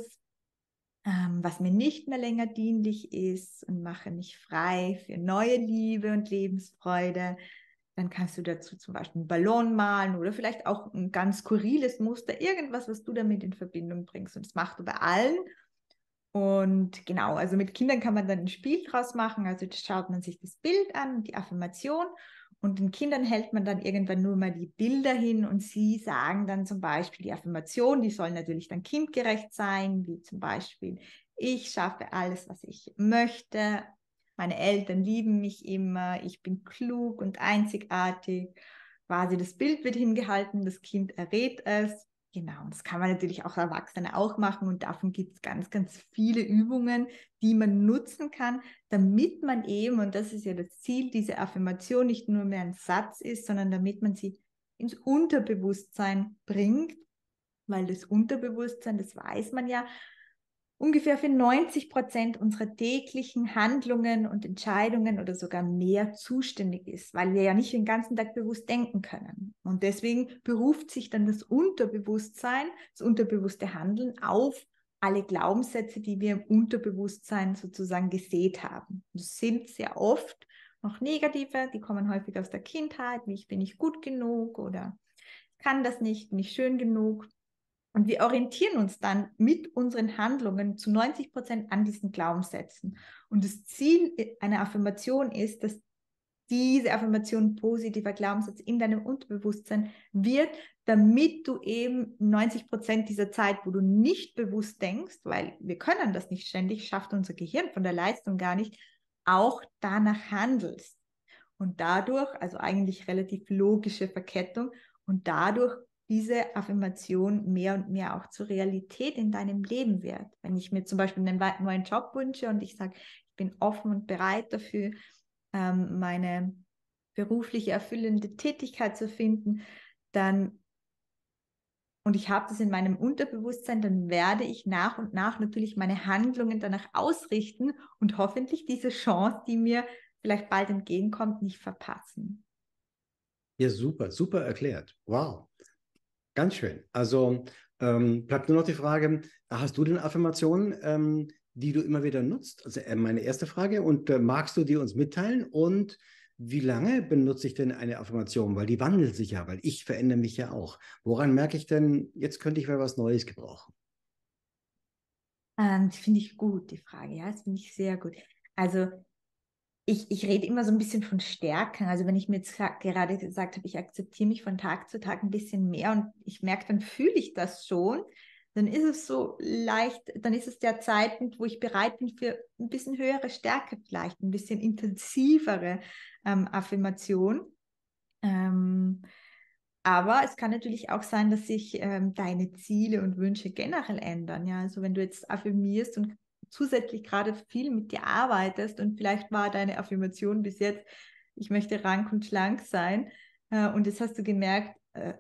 was mir nicht mehr länger dienlich ist und mache mich frei für neue Liebe und Lebensfreude. Dann kannst du dazu zum Beispiel einen Ballon malen oder vielleicht auch ein ganz skurriles Muster, irgendwas, was du damit in Verbindung bringst. Und das machst du bei allen. Und genau, also mit Kindern kann man dann ein Spiel draus machen. Also schaut man sich das Bild an, die Affirmation. Und den Kindern hält man dann irgendwann nur mal die Bilder hin und sie sagen dann zum Beispiel die Affirmation, die soll natürlich dann kindgerecht sein, wie zum Beispiel, ich schaffe alles, was ich möchte. meine Eltern lieben mich immer, ich bin klug und einzigartig. Quasi das Bild wird hingehalten, das Kind errät es. Genau, und das kann man natürlich auch Erwachsene auch machen und davon gibt es ganz, ganz viele Übungen, die man nutzen kann, damit man eben, und das ist ja das Ziel, diese Affirmation nicht nur mehr ein Satz ist, sondern damit man sie ins Unterbewusstsein bringt, weil das Unterbewusstsein, das weiß man ja, ungefähr für 90% unserer täglichen Handlungen und Entscheidungen oder sogar mehr zuständig ist, weil wir ja nicht den ganzen Tag bewusst denken können. Und deswegen beruft sich dann das Unterbewusstsein, das unterbewusste Handeln auf alle Glaubenssätze, die wir im Unterbewusstsein sozusagen gesät haben. Das sind sehr oft noch negative, die kommen häufig aus der Kindheit, wie ich bin nicht gut genug oder kann das nicht schön genug. Und wir orientieren uns dann mit unseren Handlungen zu 90% an diesen Glaubenssätzen. Und das Ziel einer Affirmation ist, dass diese Affirmation positiver Glaubenssatz in deinem Unterbewusstsein wird, damit du eben 90% dieser Zeit, wo du nicht bewusst denkst, weil wir können das nicht ständig, schafft unser Gehirn von der Leistung gar nicht, auch danach handelst. Und dadurch, also eigentlich relativ logische Verkettung, und dadurch diese Affirmation mehr und mehr auch zur Realität in deinem Leben wird. Wenn ich mir zum Beispiel einen neuen Job wünsche und ich sage, ich bin offen und bereit dafür, meine berufliche erfüllende Tätigkeit zu finden, dann und ich habe das in meinem Unterbewusstsein, dann werde ich nach und nach natürlich meine Handlungen danach ausrichten und hoffentlich diese Chance, die mir vielleicht bald entgegenkommt, nicht verpassen. Ja, super, super erklärt. Wow, ganz schön. Also bleibt nur noch die Frage, hast du denn Affirmationen, die du immer wieder nutzt? Also meine erste Frage. Und magst du die uns mitteilen? Und wie lange benutze ich denn eine Affirmation? Weil die wandelt sich ja, weil ich verändere mich ja auch. Woran merke ich denn, jetzt könnte ich mal was Neues gebrauchen? Das finde ich gut, die Frage. Ja, das finde ich sehr gut. Also ich rede immer so ein bisschen von Stärken. Also wenn ich mir jetzt gerade gesagt habe, ich akzeptiere mich von Tag zu Tag ein bisschen mehr und ich merke, dann fühle ich das schon, dann ist es so leicht, dann ist es der Zeitpunkt, wo ich bereit bin für ein bisschen höhere Stärke vielleicht, ein bisschen intensivere Affirmation. Ähm, aber es kann natürlich auch sein, dass sich deine Ziele und Wünsche generell ändern. Ja, also wenn du jetzt affirmierst und zusätzlich gerade viel mit dir arbeitest und vielleicht war deine Affirmation bis jetzt, ich möchte rank und schlank sein, und jetzt hast du gemerkt,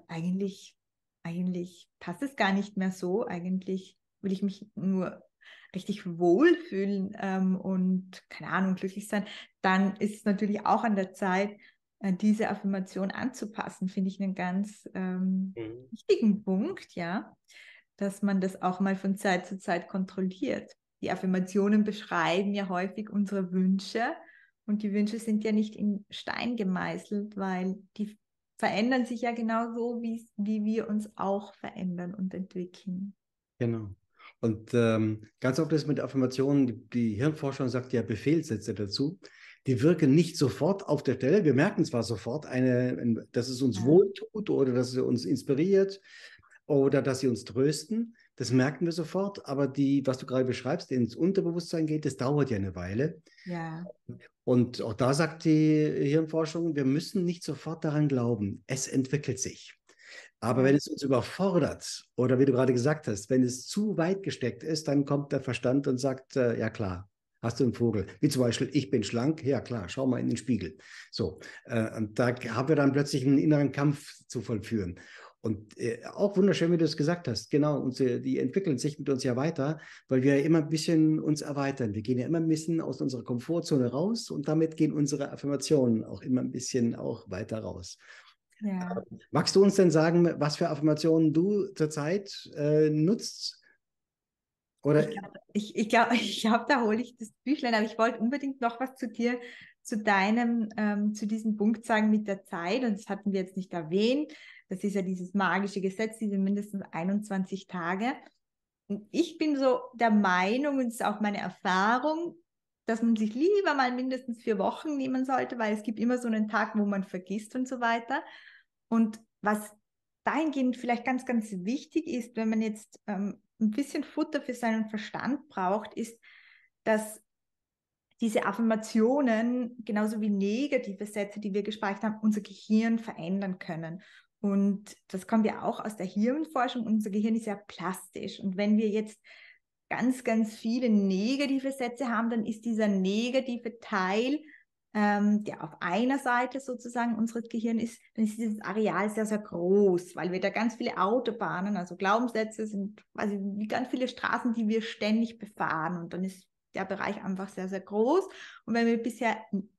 eigentlich passt es gar nicht mehr so. Eigentlich will ich mich nur richtig wohlfühlen und keine Ahnung, glücklich sein. Dann ist es natürlich auch an der Zeit, diese Affirmation anzupassen, finde ich einen ganz Mhm. wichtigen Punkt, ja, dass man das auch mal von Zeit zu Zeit kontrolliert. Die Affirmationen beschreiben ja häufig unsere Wünsche und die Wünsche sind ja nicht in Stein gemeißelt, weil die verändern sich ja genauso, wie wir uns auch verändern und entwickeln. Genau. Und ganz oft ist mit Affirmationen, die Hirnforschung sagt ja Befehlssätze dazu, die wirken nicht sofort auf der Stelle. Wir merken zwar sofort, dass es uns Ja. wohltut oder dass es uns inspiriert oder dass sie uns trösten. Das merken wir sofort, aber was du gerade beschreibst, die ins Unterbewusstsein geht, das dauert ja eine Weile. Ja. Und auch da sagt die Hirnforschung, wir müssen nicht sofort daran glauben. Es entwickelt sich. Aber wenn Ja. es uns überfordert oder wie du gerade gesagt hast, wenn es zu weit gesteckt ist, dann kommt der Verstand und sagt, ja klar, hast du einen Vogel. Wie zum Beispiel, ich bin schlank, ja klar, schau mal in den Spiegel. So, und da haben wir dann plötzlich einen inneren Kampf zu vollführen. Und auch wunderschön, wie du es gesagt hast, genau, die entwickeln sich mit uns ja weiter, weil wir ja immer ein bisschen uns erweitern. Wir gehen ja immer ein bisschen aus unserer Komfortzone raus und damit gehen unsere Affirmationen auch immer ein bisschen auch weiter raus. Ja. Magst du uns denn sagen, was für Affirmationen du zurzeit nutzt? Oder Ich glaub, da hole ich das Büchlein, aber ich wollte unbedingt noch was zu dir, zu diesem Punkt sagen mit der Zeit. Und das hatten wir jetzt nicht erwähnt. Das ist ja dieses magische Gesetz, diese mindestens 21 Tage. Und ich bin so der Meinung, und es ist auch meine Erfahrung, dass man sich lieber mal mindestens 4 Wochen nehmen sollte, weil es gibt immer so einen Tag, wo man vergisst und so weiter. Und was dahingehend vielleicht ganz, ganz wichtig ist, wenn man jetzt ein bisschen Futter für seinen Verstand braucht, ist, dass diese Affirmationen, genauso wie negative Sätze, die wir gespeichert haben, unser Gehirn verändern können. Und das kommt ja auch aus der Hirnforschung. Unser Gehirn ist ja plastisch. Und wenn wir jetzt ganz, ganz viele negative Sätze haben, dann ist dieser negative Teil, der auf einer Seite sozusagen unseres Gehirns ist, dann ist dieses Areal sehr, sehr groß, weil wir da ganz viele Autobahnen, also Glaubenssätze sind quasi wie ganz viele Straßen, die wir ständig befahren. Und dann ist der Bereich einfach sehr, sehr groß. Und wenn wir bisher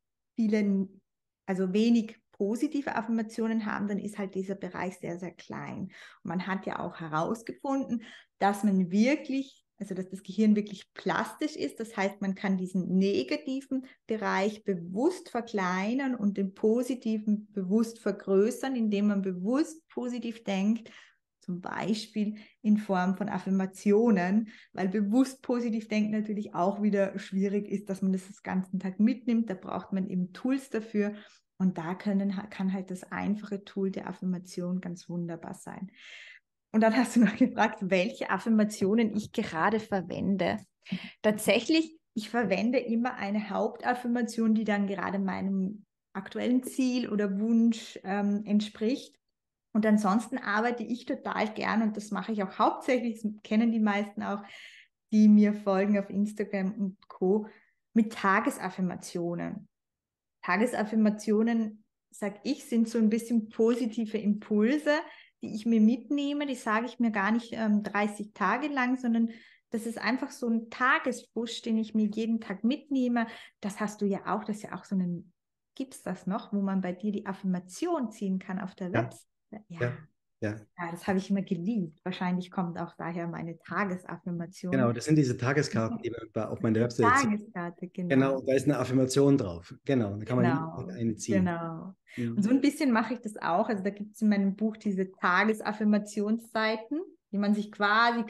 also wenig positive Affirmationen haben, dann ist halt dieser Bereich sehr, sehr klein. Und man hat ja auch herausgefunden, dass man wirklich, also dass das Gehirn wirklich plastisch ist. Das heißt, man kann diesen negativen Bereich bewusst verkleinern und den positiven bewusst vergrößern, indem man bewusst positiv denkt, zum Beispiel in Form von Affirmationen, weil bewusst positiv denken natürlich auch wieder schwierig ist, dass man das den ganzen Tag mitnimmt. Da braucht man eben Tools dafür. Und da kann halt das einfache Tool der Affirmation ganz wunderbar sein. Und dann hast du noch gefragt, welche Affirmationen ich gerade verwende. Tatsächlich, ich verwende immer eine Hauptaffirmation, die dann gerade meinem aktuellen Ziel oder Wunsch entspricht. Und ansonsten arbeite ich total gern, und das mache ich auch hauptsächlich, das kennen die meisten auch, die mir folgen auf Instagram und Co., mit Tagesaffirmationen. Tagesaffirmationen, sage ich, sind so ein bisschen positive Impulse, die ich mir mitnehme. Die sage ich mir gar nicht 30 Tage lang, sondern das ist einfach so ein Tagespush, den ich mir jeden Tag mitnehme. Das hast du ja auch, das ist ja auch so ein, gibt es das noch, wo man bei dir die Affirmation ziehen kann auf der Ja, Website? Ja. ja, ja. Ja, das habe ich immer geliebt. Wahrscheinlich kommt auch daher meine Genau, Tagesaffirmation. das sind diese Tageskarten, die man auf meiner Website sieht. Tageskarte, Genau, genau. da ist eine Affirmation drauf. Genau, da kann man jeden Tag Genau, eine ziehen. genau. Und so Mhm. ein bisschen mache ich das auch. Also da gibt es in meinem Buch diese Tagesaffirmationsseiten, die man sich quasi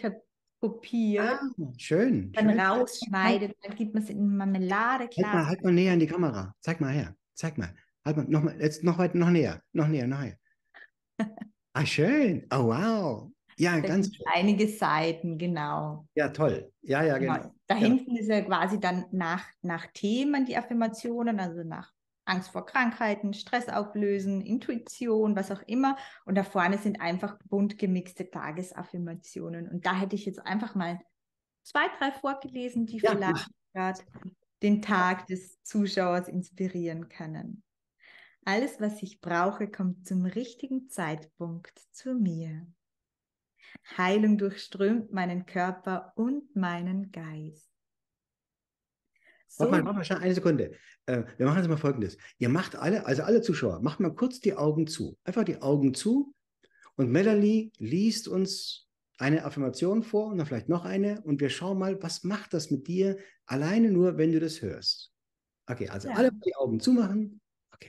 Ah, kopiert, schön, dann schön. rausschneidet, dann gibt man es in Marmeladeglas. Halt mal näher an die Kamera. Zeig mal her. Zeig mal. Halt mal, noch mal, jetzt noch weiter, noch näher. Noch näher, noch näher. Ah, schön. Oh, wow. Ja, Da ganz gibt es schön. einige Seiten, genau. Ja, toll. Ja, ja, genau. Genau. Da Ja, hinten ist ja quasi dann nach Themen die Affirmationen, also nach Angst vor Krankheiten, Stress auflösen, Intuition, was auch immer. Und da vorne sind einfach bunt gemixte Tagesaffirmationen. Und da hätte ich jetzt einfach mal 2, 3 vorgelesen, die ja, vielleicht mach. gerade den Tag des Zuschauers inspirieren können. Alles, was ich brauche, kommt zum richtigen Zeitpunkt zu mir. Heilung durchströmt meinen Körper und meinen Geist. So, Warte mal schnell eine Sekunde. Wir machen jetzt mal Folgendes. Ihr macht alle, also alle Zuschauer, macht mal kurz die Augen zu. Einfach die Augen zu und Melanie liest uns eine Affirmation vor und dann vielleicht noch eine und wir schauen mal, was macht das mit dir alleine nur, wenn du das hörst. Okay, also alle ja. die Augen zumachen. Okay.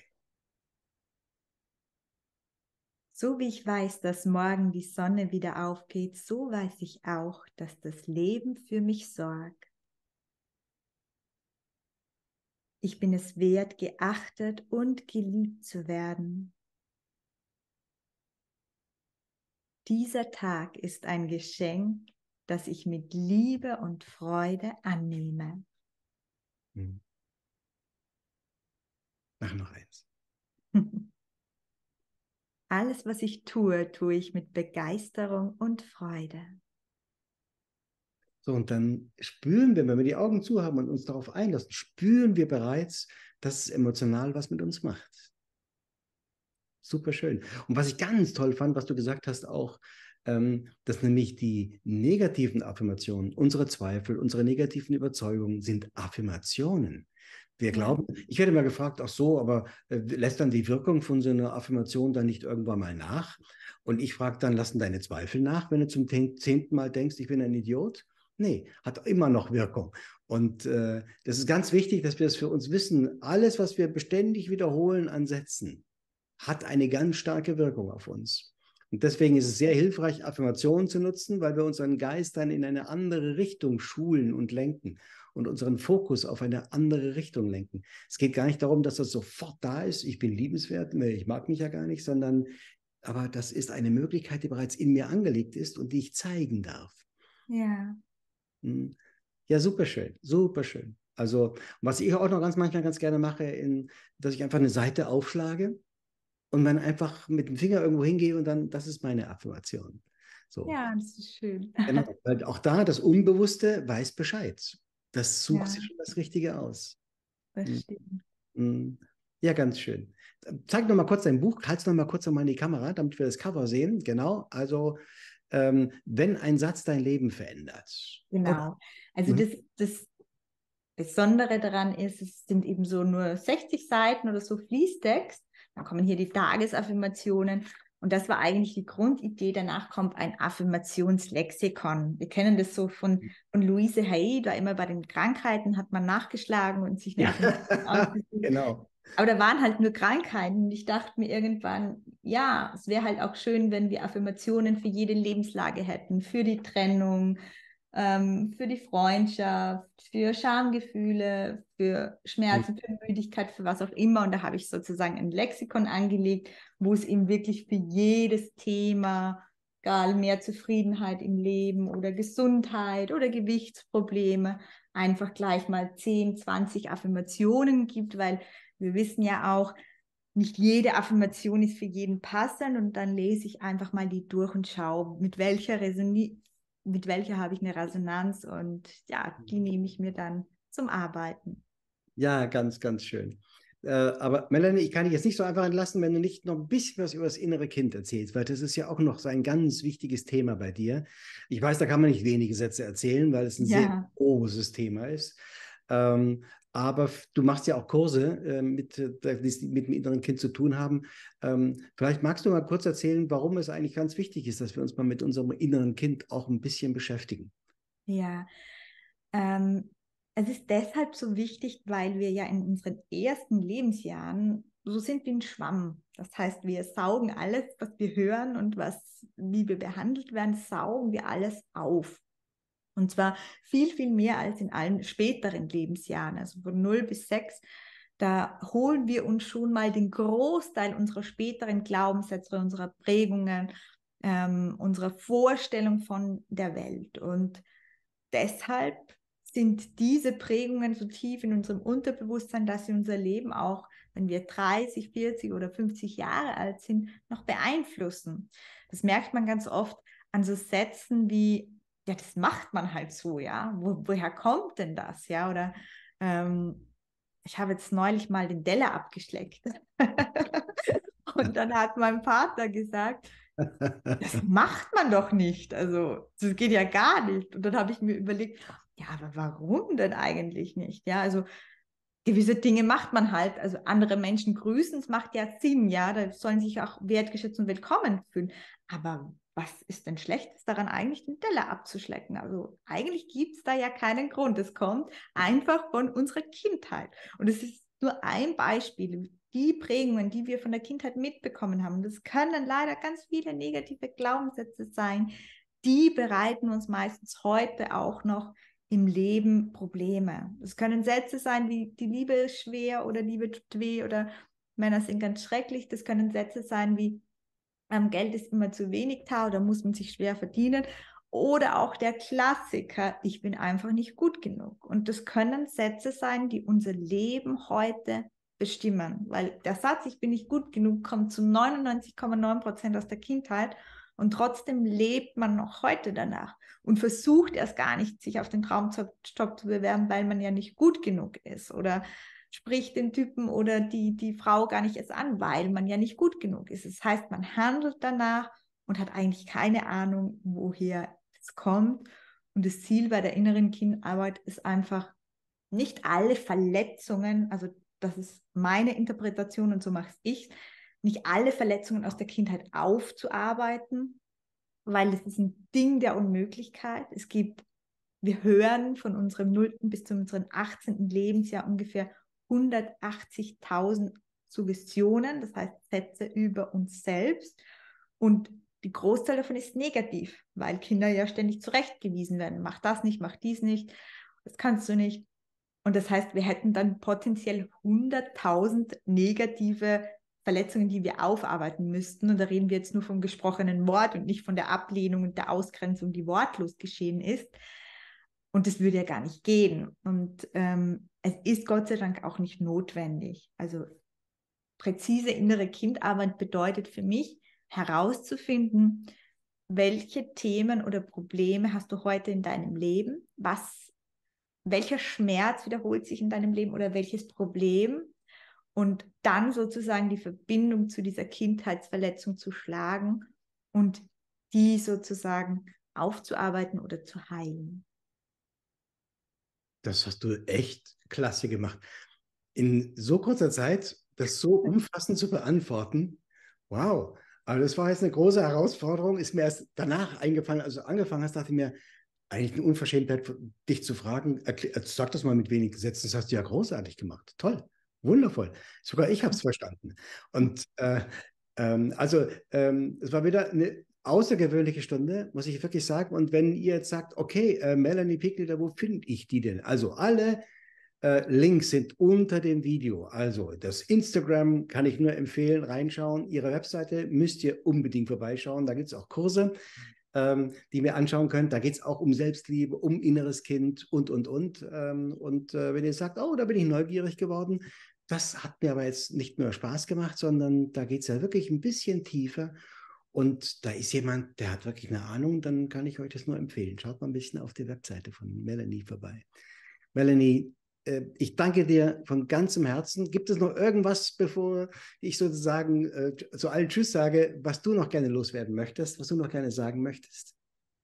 So wie ich weiß, dass morgen die Sonne wieder aufgeht, so weiß ich auch, dass das Leben für mich sorgt. Ich bin es wert, geachtet und geliebt zu werden. Dieser Tag ist ein Geschenk, das ich mit Liebe und Freude annehme. Hm. Mach noch eins. Alles, was ich tue, tue ich mit Begeisterung und Freude. So, und dann spüren wir, wenn wir die Augen zu haben und uns darauf einlassen, spüren wir bereits, dass es emotional was mit uns macht. Super schön. Und was ich ganz toll fand, was du gesagt hast, auch, dass nämlich die negativen Affirmationen, unsere Zweifel, unsere negativen Überzeugungen sind Affirmationen. Wir Ja. glauben, ich werde mal gefragt, ach so, aber lässt dann die Wirkung von so einer Affirmation dann nicht irgendwann mal nach? Und ich frage dann, lassen deine Zweifel nach, wenn du zum 10. Mal denkst, ich bin ein Idiot? Nee, hat immer noch Wirkung. Und das ist ganz wichtig, dass wir das für uns wissen. Alles, was wir beständig wiederholen an Sätzen, hat eine ganz starke Wirkung auf uns. Und deswegen ist es sehr hilfreich, Affirmationen zu nutzen, weil wir unseren Geist dann in eine andere Richtung schulen und lenken und unseren Fokus auf eine andere Richtung lenken. Es geht gar nicht darum, dass das sofort da ist, ich bin liebenswert, ich mag mich ja gar nicht, sondern aber das ist eine Möglichkeit, die bereits in mir angelegt ist und die ich zeigen darf. Ja. Ja, super schön, super schön. Also, was ich auch noch manchmal ganz gerne mache, dass ich einfach eine Seite aufschlage und dann einfach mit dem Finger irgendwo hingehe und dann, das ist meine Affirmation. So, Ja, das ist schön. genau. Weil auch da das Unbewusste weiß Bescheid. Das sucht sich Ja, schon das Richtige aus. das Hm, stimmt. hm. Ja, ganz schön. Zeig noch mal kurz dein Buch, halt's noch mal kurz in die Kamera, damit wir das Cover sehen. Genau, also wenn ein Satz dein Leben verändert. Oder? Genau. Also Mhm. das Besondere daran ist, es sind eben so nur 60 Seiten oder so Fließtext. Dann kommen hier die Tagesaffirmationen. Und das war eigentlich die Grundidee. Danach kommt ein Affirmationslexikon. Wir kennen das so von Louise Hay, da immer bei den Krankheiten hat man nachgeschlagen und sich eine Ja, Affirmation ausgesucht. genau. Aber da waren halt nur Krankheiten. Und ich dachte mir irgendwann, ja, es wäre halt auch schön, wenn wir Affirmationen für jede Lebenslage hätten. Für die Trennung, für die Freundschaft, für Schamgefühle, für Schmerzen, für Müdigkeit, für was auch immer. Und da habe ich sozusagen ein Lexikon angelegt, wo es eben wirklich für jedes Thema, egal, mehr Zufriedenheit im Leben oder Gesundheit oder Gewichtsprobleme, einfach gleich mal 10, 20 Affirmationen gibt, weil wir wissen ja auch, nicht jede Affirmation ist für jeden passend und dann lese ich einfach mal die durch und schaue, mit welcher habe ich eine Resonanz und ja, die nehme ich mir dann zum Arbeiten. Ja, ganz, ganz schön. Aber Melanie, ich kann dich jetzt nicht so einfach entlassen, wenn du nicht noch ein bisschen was über das innere Kind erzählst, weil das ist ja auch noch so ein ganz wichtiges Thema bei dir. Ich weiß, da kann man nicht wenige Sätze erzählen, weil es ein sehr Ja, großes Thema ist. Ähm, aber du machst ja auch Kurse, die mit dem inneren Kind zu tun haben. Vielleicht magst du mal kurz erzählen, warum es eigentlich ganz wichtig ist, dass wir uns mal mit unserem inneren Kind auch ein bisschen beschäftigen. ja. Ähm, Es ist deshalb so wichtig, weil wir ja in unseren ersten Lebensjahren so sind wie ein Schwamm. Das heißt, wir saugen alles, was wir hören und wie wir behandelt werden, saugen wir alles auf. Und zwar viel, viel mehr als in allen späteren Lebensjahren, also von 0 bis 6. Da holen wir uns schon mal den Großteil unserer späteren Glaubenssätze, unserer Prägungen, unserer Vorstellung von der Welt. Und deshalb sind diese Prägungen so tief in unserem Unterbewusstsein, dass sie unser Leben auch, wenn wir 30, 40 oder 50 Jahre alt sind, noch beeinflussen. Das merkt man ganz oft an so Sätzen wie, ja, das macht man halt so, ja. Woher kommt denn das, ja? Oder ich habe jetzt neulich mal den Teller abgeschleckt. Und dann hat mein Vater gesagt, das macht man doch nicht. Also, das geht ja gar nicht. Und dann habe ich mir überlegt, ja, aber warum denn eigentlich nicht? Ja, also gewisse Dinge macht man halt. Also andere Menschen grüßen, es macht ja Sinn, ja, da sollen sich auch wertgeschätzt und willkommen fühlen. Aber was ist denn Schlechtes daran, eigentlich den Teller abzuschlecken? Also eigentlich gibt es da ja keinen Grund. Es kommt einfach von unserer Kindheit. Und es ist nur ein Beispiel. Die Prägungen, die wir von der Kindheit mitbekommen haben, das können leider ganz viele negative Glaubenssätze sein, die bereiten uns meistens heute auch noch im Leben Probleme. Es können Sätze sein wie die Liebe ist schwer oder Liebe tut weh oder Männer sind ganz schrecklich. Das können Sätze sein wie Geld ist immer zu wenig da oder muss man sich schwer verdienen. Oder auch der Klassiker, ich bin einfach nicht gut genug. Und das können Sätze sein, die unser Leben heute bestimmen. Weil der Satz, ich bin nicht gut genug, kommt zu 99,9% aus der Kindheit. Und trotzdem lebt man noch heute danach und versucht erst gar nicht, sich auf den Traumjob zu bewerben, weil man ja nicht gut genug ist. Oder spricht den Typen oder die Frau gar nicht erst an, weil man ja nicht gut genug ist. Das heißt, man handelt danach und hat eigentlich keine Ahnung, woher es kommt. Und das Ziel bei der inneren Kindarbeit ist einfach, nicht alle Verletzungen, also das ist meine Interpretation und so mache ich, nicht alle Verletzungen aus der Kindheit aufzuarbeiten, weil es ist ein Ding der Unmöglichkeit. Wir hören von unserem 0. bis zu unserem 18. Lebensjahr ungefähr 180.000 Suggestionen, das heißt Sätze über uns selbst. Und die Großteil davon ist negativ, weil Kinder ja ständig zurechtgewiesen werden. Mach das nicht, mach dies nicht, das kannst du nicht. Und das heißt, wir hätten dann potenziell 100.000 negative Verletzungen, die wir aufarbeiten müssten. Und da reden wir jetzt nur vom gesprochenen Wort und nicht von der Ablehnung und der Ausgrenzung, die wortlos geschehen ist. Und das würde ja gar nicht gehen. Und es ist Gott sei Dank auch nicht notwendig. Also präzise innere Kindarbeit bedeutet für mich herauszufinden, welche Themen oder Probleme hast du heute in deinem Leben? Welcher Schmerz wiederholt sich in deinem Leben oder welches Problem? Und dann sozusagen die Verbindung zu dieser Kindheitsverletzung zu schlagen und die sozusagen aufzuarbeiten oder zu heilen. Das hast du echt klasse gemacht. In so kurzer Zeit das so umfassend zu beantworten, wow. Aber das war jetzt eine große Herausforderung, ist mir erst danach eingefallen, als du angefangen hast, dachte ich mir, eigentlich eine Unverschämtheit, dich zu fragen, sag das mal mit wenigen Sätzen, das hast du ja großartig gemacht. Toll, wundervoll. Sogar ich habe es verstanden. Und es war wieder eine außergewöhnliche Stunde, muss ich wirklich sagen. Und wenn ihr jetzt sagt, okay, Melanie Pigniter, wo finde ich die denn? Also alle Links sind unter dem Video. Also das Instagram kann ich nur empfehlen, reinschauen. Ihre Webseite müsst ihr unbedingt vorbeischauen. Da gibt es auch Kurse, die wir anschauen könnt. Da geht es auch um Selbstliebe, um inneres Kind und. Wenn ihr sagt, oh, da bin ich neugierig geworden, das hat mir aber jetzt nicht nur Spaß gemacht, sondern da geht es ja wirklich ein bisschen tiefer. Und da ist jemand, der hat wirklich eine Ahnung, dann kann ich euch das nur empfehlen. Schaut mal ein bisschen auf die Webseite von Melanie vorbei. Melanie, ich danke dir von ganzem Herzen. Gibt es noch irgendwas, bevor ich sozusagen zu allen Tschüss sage, was du noch gerne loswerden möchtest, was du noch gerne sagen möchtest?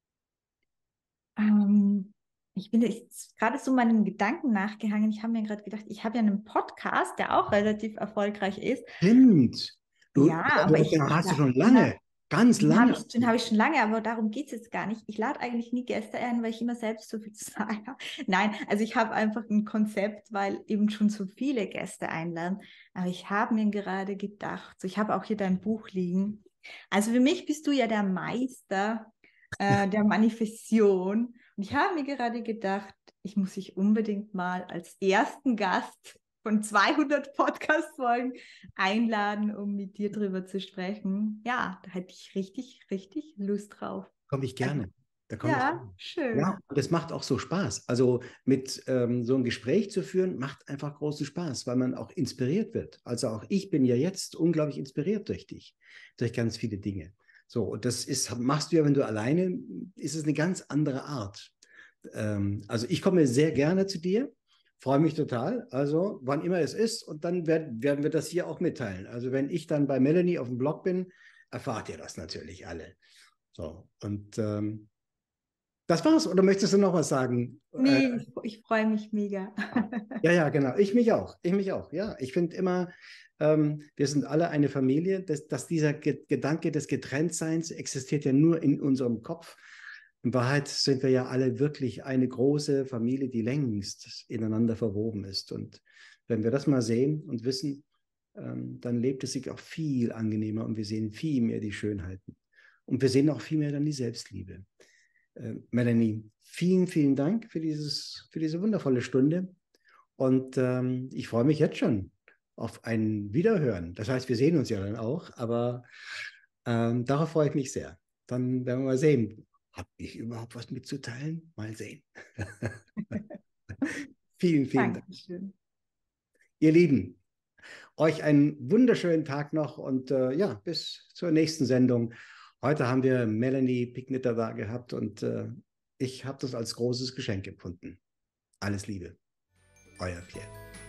Ich bin gerade so meinen Gedanken nachgehangen. Ich habe mir gerade gedacht, ich habe ja einen Podcast, der auch relativ erfolgreich ist. Stimmt. Ja, aber Den hast du schon lange, ganz lange. Den habe ich schon lange, aber darum geht es jetzt gar nicht. Ich lade eigentlich nie Gäste ein, weil ich immer selbst so viel zu sagen habe. Nein, also ich habe einfach ein Konzept, weil eben schon so viele Gäste einladen. Aber ich habe mir gerade gedacht, so, ich habe auch hier dein Buch liegen. Also für mich bist du ja der Meister der Manifestation. Und ich habe mir gerade gedacht, ich muss dich unbedingt mal als ersten Gast von 200 Podcast-Folgen einladen, um mit dir drüber zu sprechen. Ja, da hätte ich richtig, richtig Lust drauf. Komme ich Also, gerne. Da komme ich ja, gerne. Ja, schön. und es macht auch so Spaß. Also mit so ein Gespräch zu führen, macht einfach großen Spaß, weil man auch inspiriert wird. Also auch ich bin ja jetzt unglaublich inspiriert durch dich, durch ganz viele Dinge. So, und machst du ja, wenn du alleine, ist es eine ganz andere Art. Also ich komme sehr gerne zu dir, freue mich total. Also wann immer es ist, und dann werden wir das hier auch mitteilen. Also wenn ich dann bei Melanie auf dem Blog bin, erfahrt ihr das natürlich alle. So, und das war's. Oder möchtest du noch was sagen? Nee, ich freue mich mega. Ja, ja, genau. Ich mich auch. Ich mich auch. Ja, ich finde immer, wir sind alle eine Familie. Dass dieser Gedanke des Getrenntseins existiert ja nur in unserem Kopf. In Wahrheit sind wir ja alle wirklich eine große Familie, die längst ineinander verwoben ist. Und wenn wir das mal sehen und wissen, dann lebt es sich auch viel angenehmer und wir sehen viel mehr die Schönheiten. Und wir sehen auch viel mehr dann die Selbstliebe. Melanie, vielen, vielen Dank für diese wundervolle Stunde. Und ich freue mich jetzt schon auf ein Wiederhören. Das heißt, wir sehen uns ja dann auch, aber darauf freue ich mich sehr. Dann werden wir mal sehen. Habe ich überhaupt was mitzuteilen? Mal sehen. Vielen, vielen Dank. Dankeschön. Ihr Lieben, euch einen wunderschönen Tag noch und ja, bis zur nächsten Sendung. Heute haben wir Melanie Pigniter da gehabt und ich habe das als großes Geschenk empfunden. Alles Liebe, euer Pierre.